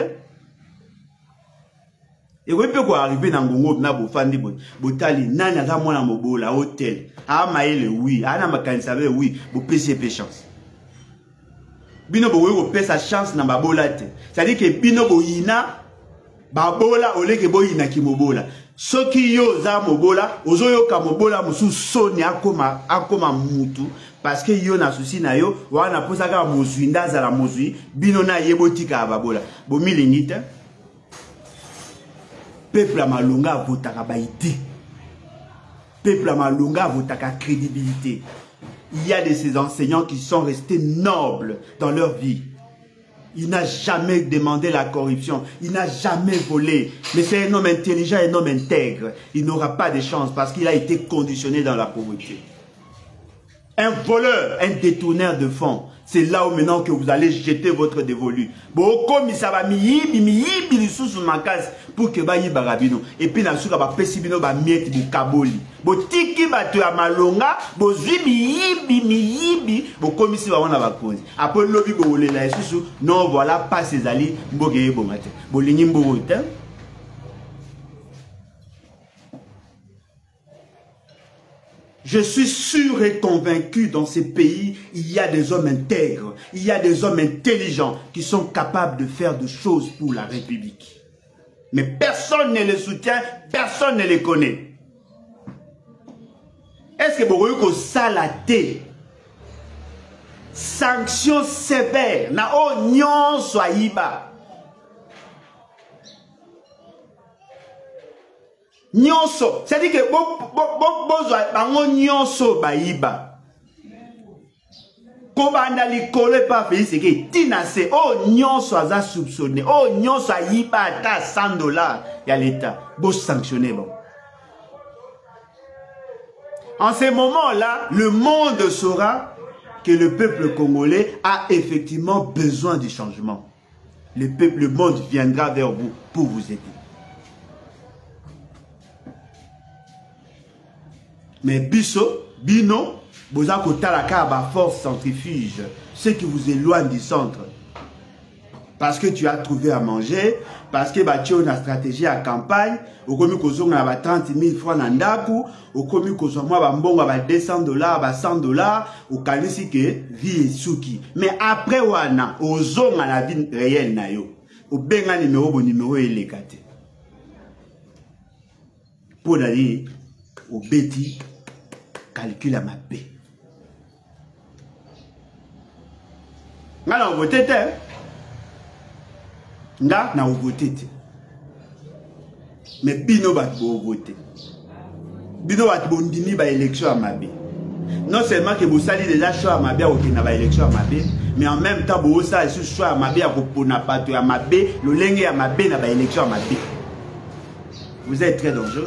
Et vous pouvez arriver dans Gongo na bofandi botali nana za mwana mobola hôtel. Ah maele oui, ana makanisa be oui, bo PCP chance. Bino bo pesa chance na babola te. C'est-à-dire que bino bo yina babola oleke bo yina ki mobola. Soki yo za mobola, ozoyo ka mobola musu soni akoma mutu parce que yo na souci na yo wana posa ka mozui ndaza la mozui bino na yebotika babola. Bo milingite. Peuple a malonga votaka baïti. peuple à Malunga votaka crédibilité. Il y a de ces enseignants qui sont restés nobles dans leur vie. Il n'a jamais demandé la corruption. Il n'a jamais volé. Mais c'est un homme intelligent, un homme intègre. Il n'aura pas de chance parce qu'il a été conditionné dans la pauvreté. Un voleur, un détourneur de fonds. C'est là où maintenant que vous allez jeter votre dévolu. Pour que bayi barabino et puis na suka ba pesibino ba mieti bu kaboli bo tiki ba to ya malonga bo zibi yibi bo komisi ba wana ba konzi après lobi bo lela isusu non voilà pas ces ali mboge bo mate bo lingi mbogo te. Je suis sûr et convaincu dans ces pays, il y a des hommes intègres, il y a des hommes intelligents qui sont capables de faire des choses pour la République. Mais personne ne les soutient, personne ne les connaît. Est-ce que vous voyez que ça l'a été? Sanctions sévères, na o nyon soyiba. Nyonso, c'est-à-dire que bango nyonso bayiba. Kobanda likole pa fait c'est que tina se oh nyonso aza soupçonné, oh nyonso ayiba ata $100 ya l'état. Bo sanctionner bon. En ce moment-là, le monde saura que le peuple congolais a effectivement besoin du changement. Le monde viendra vers vous pour vous aider. Mais bino, vous avez la force centrifuge, ce qui vous éloigne du centre. Parce que tu as trouvé à manger, parce que tu as une stratégie à campagne, au commis que tu as 30 000 francs dans Ndaku, au commis que tu as $200, $100, au kanisi que vie est souki. Mais après, wana, au zone à la vie réelle, na yo, au benga numéro élégaté. Pour d'aller au bêtis, calcule à ma paix. Alors, vous votez, nga na voté. Mais bino bat bo voter. Bino bat bondimi ba élection à Mabé. Non seulement que vous salez déjà choix à Mabé ou na ba élection à Mabé, mais en même temps vous ça ce choix à Mabé à pona pato à Mabé, le lenge à Mabé na ba élection à Mabé. Vous êtes très dangereux.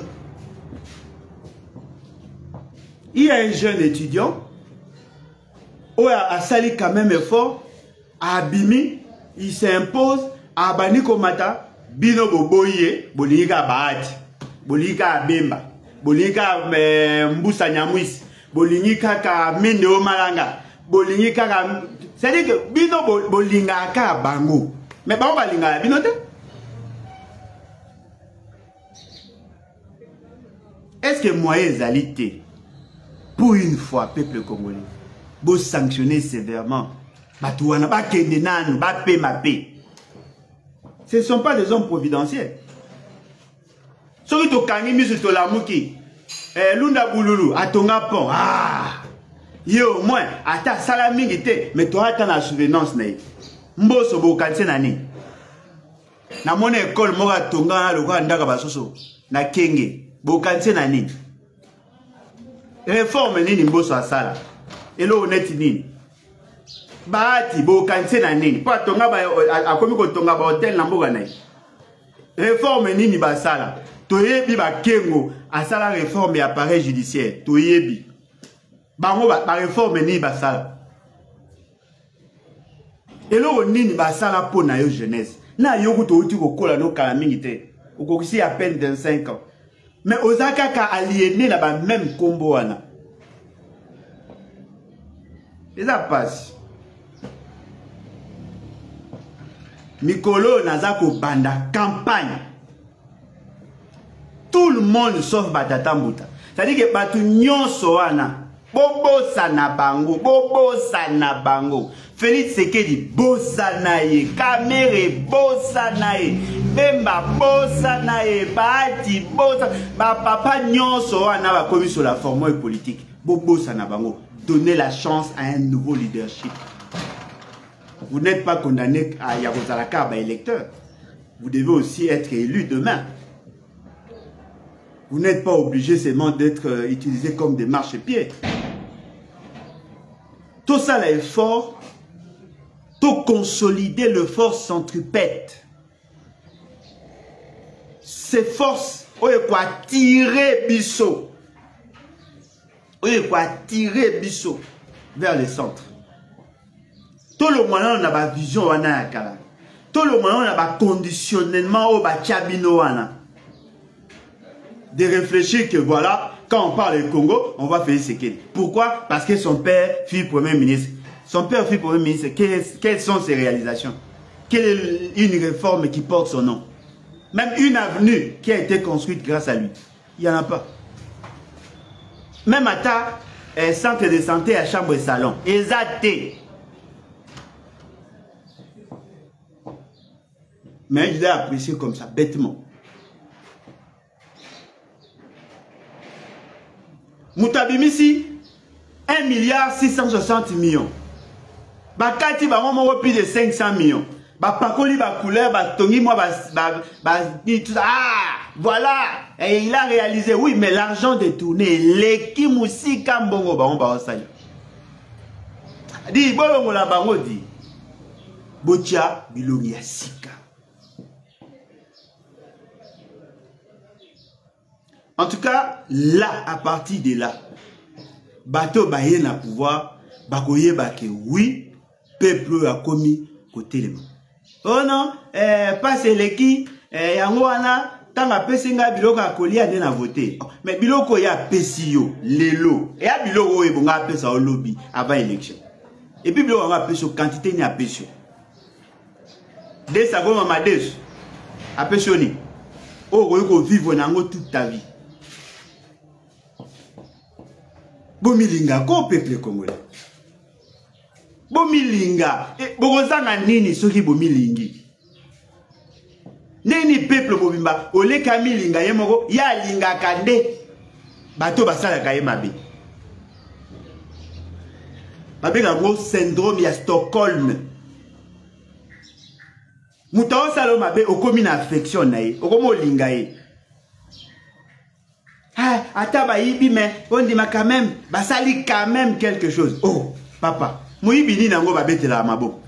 Il y a un jeune étudiant qui a sali quand même effort, a abimi, il s'impose, a bani komata, bino boboye, bolika baati, bolika bemba, bolika mbusa nyamwisi, bolika ka mende o malanga, bolika ka... C'est-à-dire que bino bolinga ka bango. Mais bango balinga bino te? Est-ce que moyen zalité? Pour une fois, peuple congolais, vous sanctionnez sévèrement. Ce ne sont pas des hommes providentiels. Ceux qui ont mis sur la mouki, Lunda Bouloulou, à ton pont, ah, yo, moi, à ta salami, mais tu as la souvenance. Mboso bokanse nani. Na mon école, moi, tonga, le roi Ndagabasoso, na kenge, bokanse nani. Réforme nini mboso asala. Elo honnête nini. Baati bo kanse na nini. Po tonga ba akomi ko tonga ba hotel na mboga na. Réforme nini basala. Toyebi ba kengo asala réforme ya appareil judiciaire. Toyebi. Bango ba réforme nini basala. Elo nini basala po na yo jeunesse. Na yo ko to uti ko kola no kala mingi te. Okokisi à peine 25 ans. Mais Osaka ka aliéné là-bas même combo wana. Et ça passe. Mikolo Nazako Banda campagne. Tout le monde sauf Batata Mbuta. C'est-à-dire que Batu Nyonso wana. Bobo Sanabango. Bobo Sanabango. Félix Sekedi Bosanaye. Kamere Bosanaye. Bemba Bosanaye. Bati Bosanaye. Papa Nyonso wana va commis sur la formule politique. Bobo Sanabango. Donnez la chance à un nouveau leadership. Vous n'êtes pas condamné à Yarozalaka, électeur. Vous devez aussi être élu demain. Vous n'êtes pas obligé seulement d'être utilisé comme des marchepieds. Tout ça là est fort. Tout consolider le force centripète. Ces forces, on est quoi tirer Bissot. On est quoi tirer Bissot vers le centre. Tout le moment on a ma vision on a kala. Tout le moment on a ma conditionnement au bachabino wana. De réfléchir que voilà, quand on parle du Congo, on va faire ce qu'il. Pourquoi? Parce que son père fut Premier ministre. Son père fut Premier ministre. Quelles sont ses réalisations? Quelle est une réforme qui porte son nom? Même une avenue qui a été construite grâce à lui. Il n'y en a pas. Même à ta centre de santé à chambre et salon. Exacté. Mais je l'ai apprécié comme ça, bêtement. Moutabimisi, 1,660 millions. Bakati ba momo plus de 500 millions. Ba pakoli ba couleur ba tongi moi tout ça. Ah, voilà, et il a réalisé oui, mais l'argent détourné, l'équipe musika mbongo ba on ba osali. Di bolongo la bango di. Botia bilongi ya sika. En tout cas, là, à partir de là, bateau baye na pouvoir, bakoye bake oui, peuple a commis côté les mains. Oh non, pas c'est l'équipe, yango wana, tanga pesinga biloko a kolia de na voter. Mais biloko ya pesio, lelo, et a biloko e bonga pesa au lobby avant élection. Et puis biloko a pesio quantité ni a pesio. Dès ça go mamadesh, a pesio ni. Oh, ko vivre nango toute ta vie. Bomilinga ko peuple congolais. Bomilinga bokozanga nini soki bomilingi. Nini peuple bobimba oleka milinga yemoko ya linga kande bato basala kaye mabe. Babe ngo syndrome ya Stockholm. Mutao salo mabe okomi na affection na ye, okomo linga ye. Ah, ataba ibi mais on dit quand même, basali quand même quelque chose. Oh, papa, moyibi ni nango babete la mabo.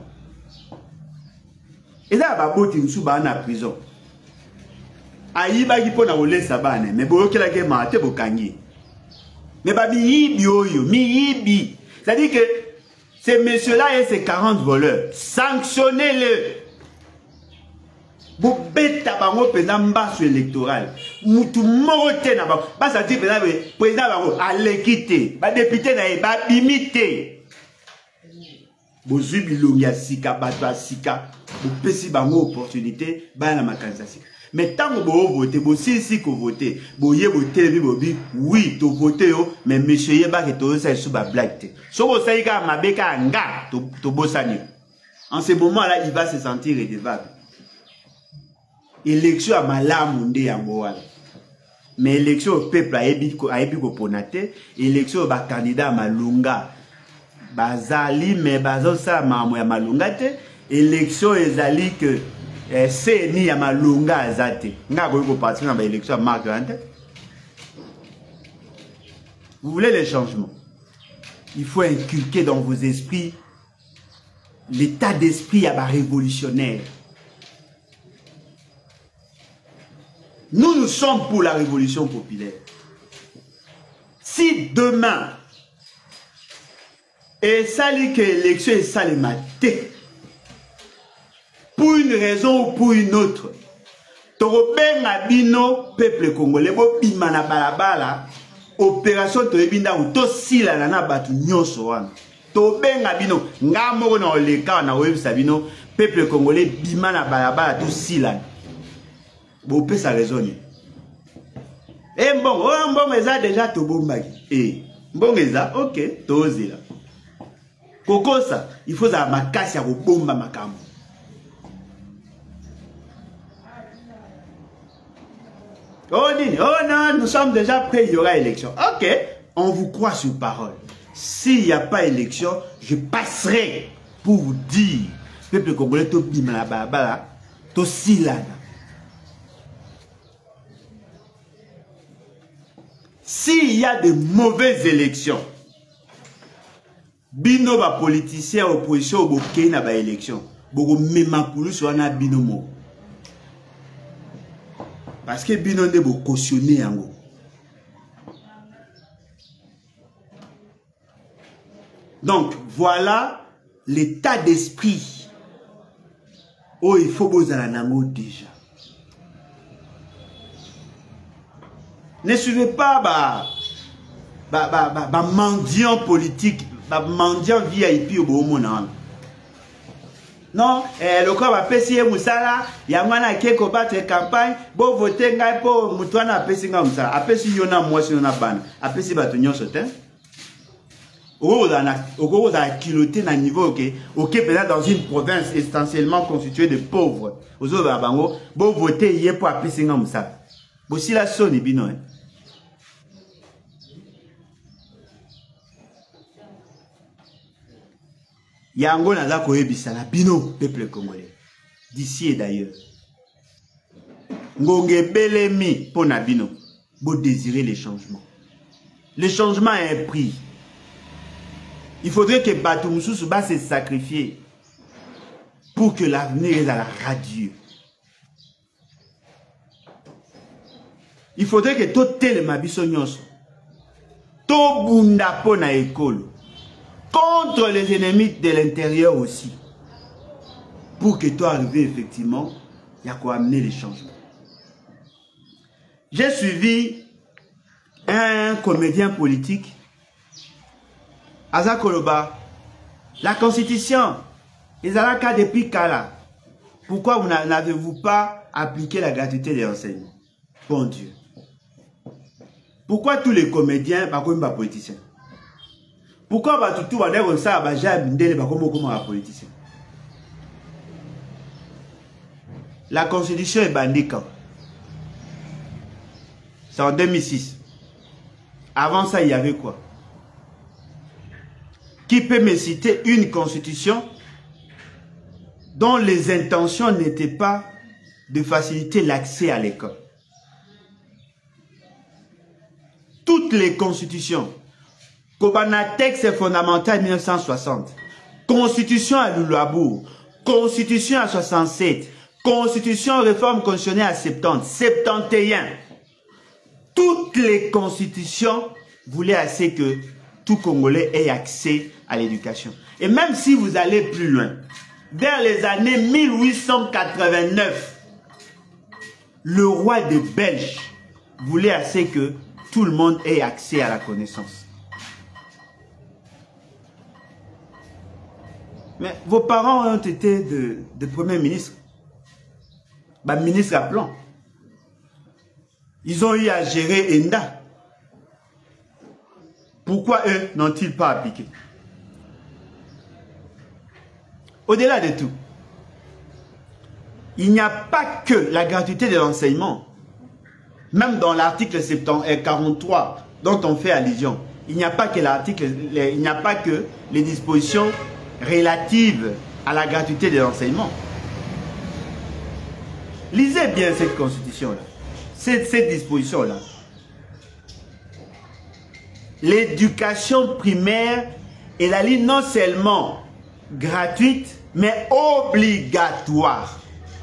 Et là baboti nsuba na prison. Ayiba ki pona ole sabane, mais boyokela ke mate bokangi. Mais babi yibi oyo, mi yibi. C'est-à-dire que ces messieurs-là et ces 40 voleurs, sanctionnez-le. Vous bêtez bango président mbasso électoral. Moutou morote na bango. Pas ça dit président bango à l'équité. Ba député na ba imité. Bozui bilongi sika bato sika. Vous pesi bango opportunité ba na makanisa sika. Mais tant que vous votez, vous si que vous votez, vous y votez, oui, tu votez, mais monsieur Yeba qui te ça sous la blague. Si vous savez que ma béka nga, tu bossani. En ce moment-là, il va se sentir redevable. Élection à malamunde ya ngoala. Mais élection au peuple a ébi ko ponate, élection au candidat malunga. Bazali mais bazo sa mamu ya malunga te, élection ezali que c'est ni ya malunga azate. Nga ko partir na ba élection à Marc Ante. Vous voulez les changements? Il faut inculquer dans vos esprits l'état d'esprit à ba révolutionnaire. Nous sommes pour la révolution populaire. Si demain, et ça dit que l'élection est ça les maté, pour une raison ou pour une autre, Toroben Abino, peuple congolais, bo bimana balabala, opération Torebinda ou Tosila nana batu nyoso wana. Toroben Abino, ngamoro na oleka na web sabino, peuple congolais bimana balabala Tosila. Bon, peut ça raisonner. Eh bon, ça déjà tout bon bagi. Eh, bon ça, ok, tout là. Koko ça, il faut ça makasi à vos bomba makambo. Oh non, nous sommes déjà prêts, il y aura élection. Ok, on vous croit sur parole. S'il n'y a pas élection, je passerai pour vous dire, peuple congolais, tout bimana babala, tout silana. s'il y a de mauvaises élections, bino ba politicien opposition bo kena ba élection, bo mema pulu so na bino mo. Parce que bino ne bo cautionner yango. Donc voilà l'état d'esprit. Oh, il faut vous en amour déjà. Ne suivez pas mendiant politique, mendiant VIP au bon moment. Non, le corps va péter Moussala, il y a un qui combattre campagne, bon voter pour Moutouana péter Moussala, après si y'en a moi si y'en a ban, après si batonnion sautin. Au gros, on a kiloté dans le niveau, ok, peut-être dans une province essentiellement constituée de pauvres. Aux autres, bon voter hier pour appeler Moussala. Bon, si la sonne est bino, hein. Yango naza koyebisa na bino peuple congolais d'ici et d'ailleurs. Ngonge belemi pour na bino bo désirer les changements. Le changement a un prix. Il faudrait que Bato Moussoussou va se sacrifier pour que l'avenir soit radieux. Il faudrait que tout tel mabiso nyonso to bunda po na ekolo contre les ennemis de l'intérieur aussi. Pour que toi arrives effectivement, il y a quoi amener les changements. J'ai suivi un comédien politique, Aza Koloba. La constitution, ils ont cas depuis Kala. Pourquoi vous n'avez-vous pas appliqué la gratuité des enseignements? Bon Dieu. Pourquoi tous les comédiens, pas comme les politiciens? Pourquoi tout va dire ça va jamais comme un politicien? La constitution est bandée quand? C'est en 2006. Avant ça, il y avait quoi? Qui peut me citer une constitution dont les intentions n'étaient pas de faciliter l'accès à l'école? Toutes les constitutions, Kobana texte fondamental 1960, Constitution à Lulabour, Constitution à 67, Constitution réforme constitutionnelle à 70, 71. Toutes les constitutions voulaient assez que tout Congolais ait accès à l'éducation. Et même si vous allez plus loin, vers les années 1889, le roi des Belges voulait assez que tout le monde ait accès à la connaissance. Mais vos parents ont été de premiers ministres, ministres à plan. Ils ont eu à gérer ENDA. Pourquoi eux n'ont-ils pas appliqué? Au-delà de tout, il n'y a pas que la gratuité de l'enseignement. Même dans l'article 43 dont on fait allusion, il n'y a pas que il n'y a pas que les dispositions relatives à la gratuité de l'enseignement. Lisez bien cette constitution-là, cette disposition-là. L'éducation primaire est la ligne non seulement gratuite, mais obligatoire.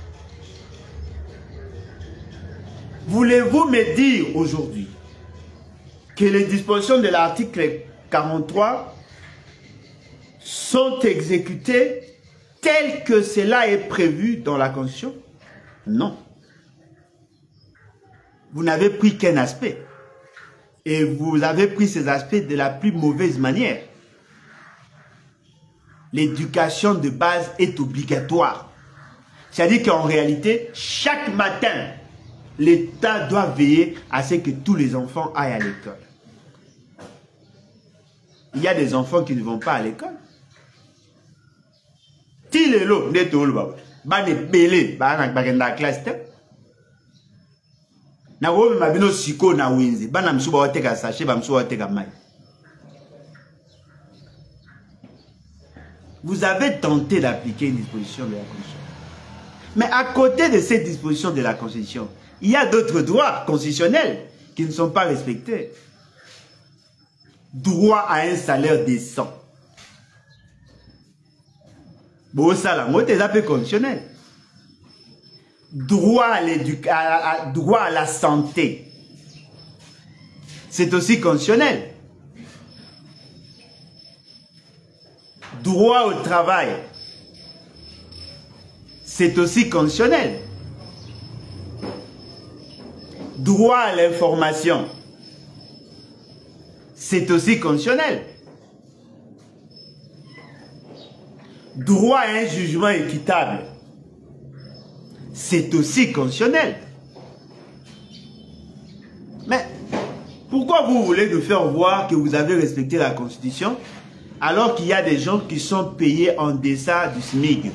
Voulez-vous me dire aujourd'hui que les dispositions de l'article 43 sont exécutées telles que cela est prévu dans la Constitution? Non. Vous n'avez pris qu'un aspect. Et vous avez pris ces aspects de la plus mauvaise manière. L'éducation de base est obligatoire. C'est-à-dire qu'en réalité, chaque matin, l'État doit veiller à ce que tous les enfants aillent à l'école. Il y a des enfants qui ne vont pas à l'école. Tilelo, netolo, bane belé, bane la classe. Na wo mabino siko na winzi, bana msuba wateka sachet, ba msuba wateka mai. Vous avez tenté d'appliquer une disposition de la Constitution. Mais à côté de cette disposition de la Constitution, il y a d'autres droits constitutionnels qui ne sont pas respectés. droit à un salaire décent. Bon, ça là, moi, c'est un peu conditionnel. Droit à droit à la santé. C'est aussi conditionnel. Droit au travail. C'est aussi conditionnel. Droit à l'information. C'est aussi conditionnel. Droit à un jugement équitable. C'est aussi conditionnel. Mais pourquoi vous voulez nous faire voir que vous avez respecté la Constitution alors qu'il y a des gens qui sont payés en deçà du SMIC?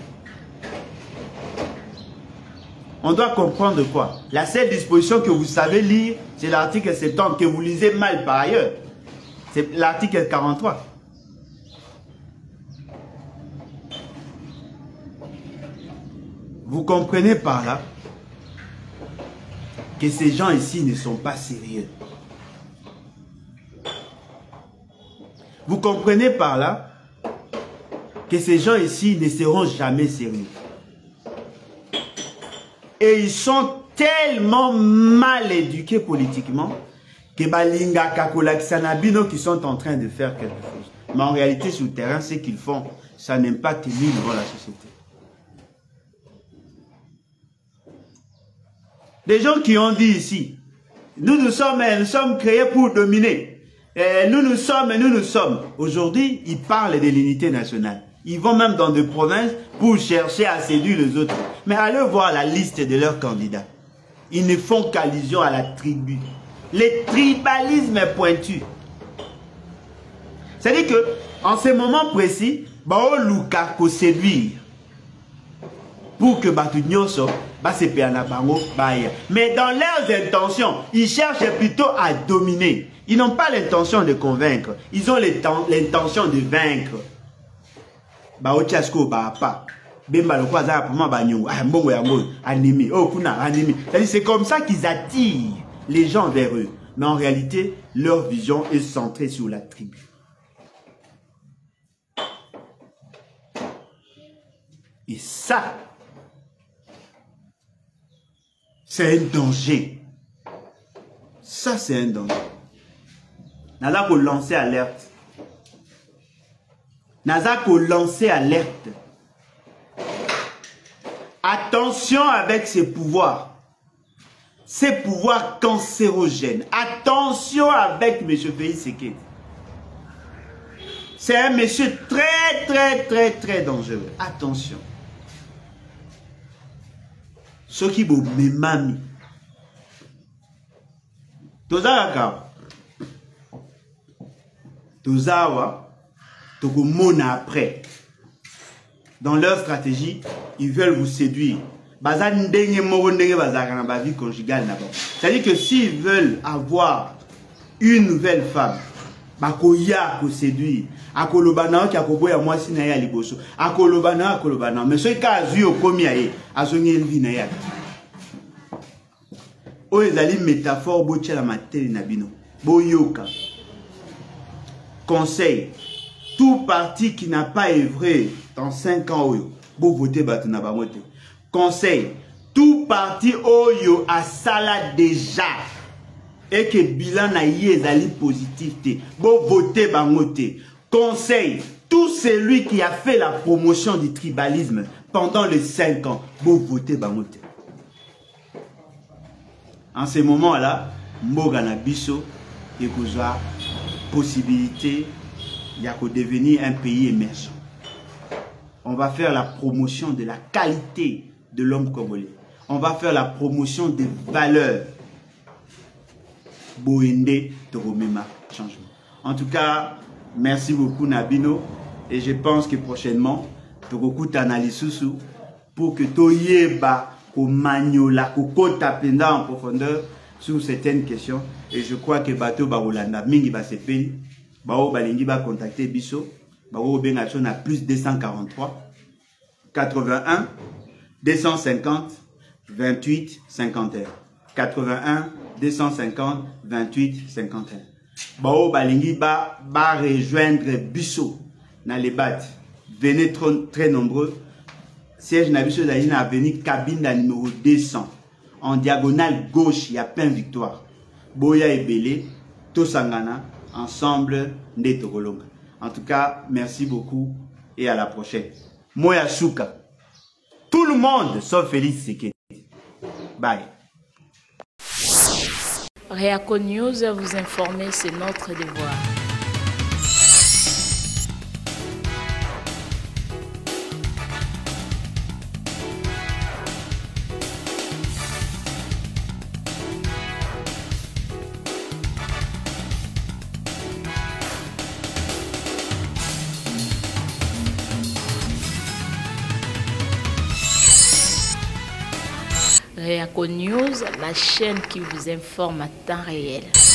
On doit comprendre quoi? La seule disposition que vous savez lire, c'est l'article 70, que vous lisez mal par ailleurs. C'est l'article 43. Vous comprenez par là que ces gens ici ne sont pas sérieux. Vous comprenez par là que ces gens ici ne seront jamais sérieux. Et ils sont tellement mal éduqués politiquement que Balinga Kakola Sanabino qui sont en train de faire quelque chose. Mais en réalité, sur le terrain, ce qu'ils font, ça n'aime pas tenir devant la société. Des gens qui ont dit ici, nous sommes créés pour dominer. Nous sommes. Aujourd'hui, ils parlent de l'unité nationale. Ils vont même dans des provinces pour chercher à séduire les autres. Mais allez voir la liste de leurs candidats. Ils ne font qu'allusion à la tribu. Le tribalisme est pointu. C'est-à-dire que, en ce moment précis, Bao Luka ko séduire. Pour que Batugnon soit, mais dans leurs intentions, ils cherchent plutôt à dominer. Ils n'ont pas l'intention de convaincre. Ils ont l'intention de vaincre. C'est comme ça qu'ils attirent les gens vers eux. Mais en réalité, leur vision est centrée sur la tribu. Et ça, c'est un danger. Ça, c'est un danger. Naza pour lancer alerte. Naza pour lancer alerte. Attention avec ces pouvoirs. Ces pouvoirs cancérogènes. Attention avec M. Félix Tshisekedi. C'est un monsieur très dangereux. Attention. Ce qui vous memami. Tozalaka. Tozawa. Tokomona après. Dans leur stratégie, ils veulent vous séduire. C'est-à-dire que s'ils veulent avoir une nouvelle femme, bakoya ko séduire. Akolobana ki akoboya mwasi na ya liboso. Akolobana. Mais ce cas azu okomi aye, azongi elvi na ya. O ezali métaphore botia la materi na bino. Boyoka. Conseil. Tout parti qui n'a pas œuvré dans 5 ans oyo, bo voter batu na bangote. Conseil. Tout parti oyo a sala déjà. Et que bilan na ye ezali positif te. Bo voter bangote. Conseil, tout celui qui a fait la promotion du tribalisme pendant les 5 ans, vous votez Bangote. En ce moment-là, Mbogana Bisso et Kouzwa, possibilité, il y a qu'à devenir un pays émergent. On va faire la promotion de la qualité de l'homme congolais. On va faire la promotion des valeurs. Boende Toromema changement. En tout cas, merci beaucoup Nabino et je pense que prochainement tu vas analyser pour que Toyeba au Magnola au Kota Penda en profondeur sur certaines questions et je crois que bateau Barolanda mingi ba se paye bao balingi ba contacter biso bao benation à plus 243 81 250 28 51 81 250 28 51. Bao balingi ba rejoindre Bisso dans les battes. Venez très nombreux. Siège na Bisso d'aller na avenue Cabinda numéro 200. En diagonale gauche, il y a plein de victoires. Boya et Belé, Tosangana, ensemble, Ndetogolonga. En tout cas, merci beaucoup et à la prochaine. Moya Souka. Tout le monde sauf Félix Sekedi. Bye. Réaco News, vous informer, c'est notre devoir. Réaco News, la chaîne qui vous informe à temps réel.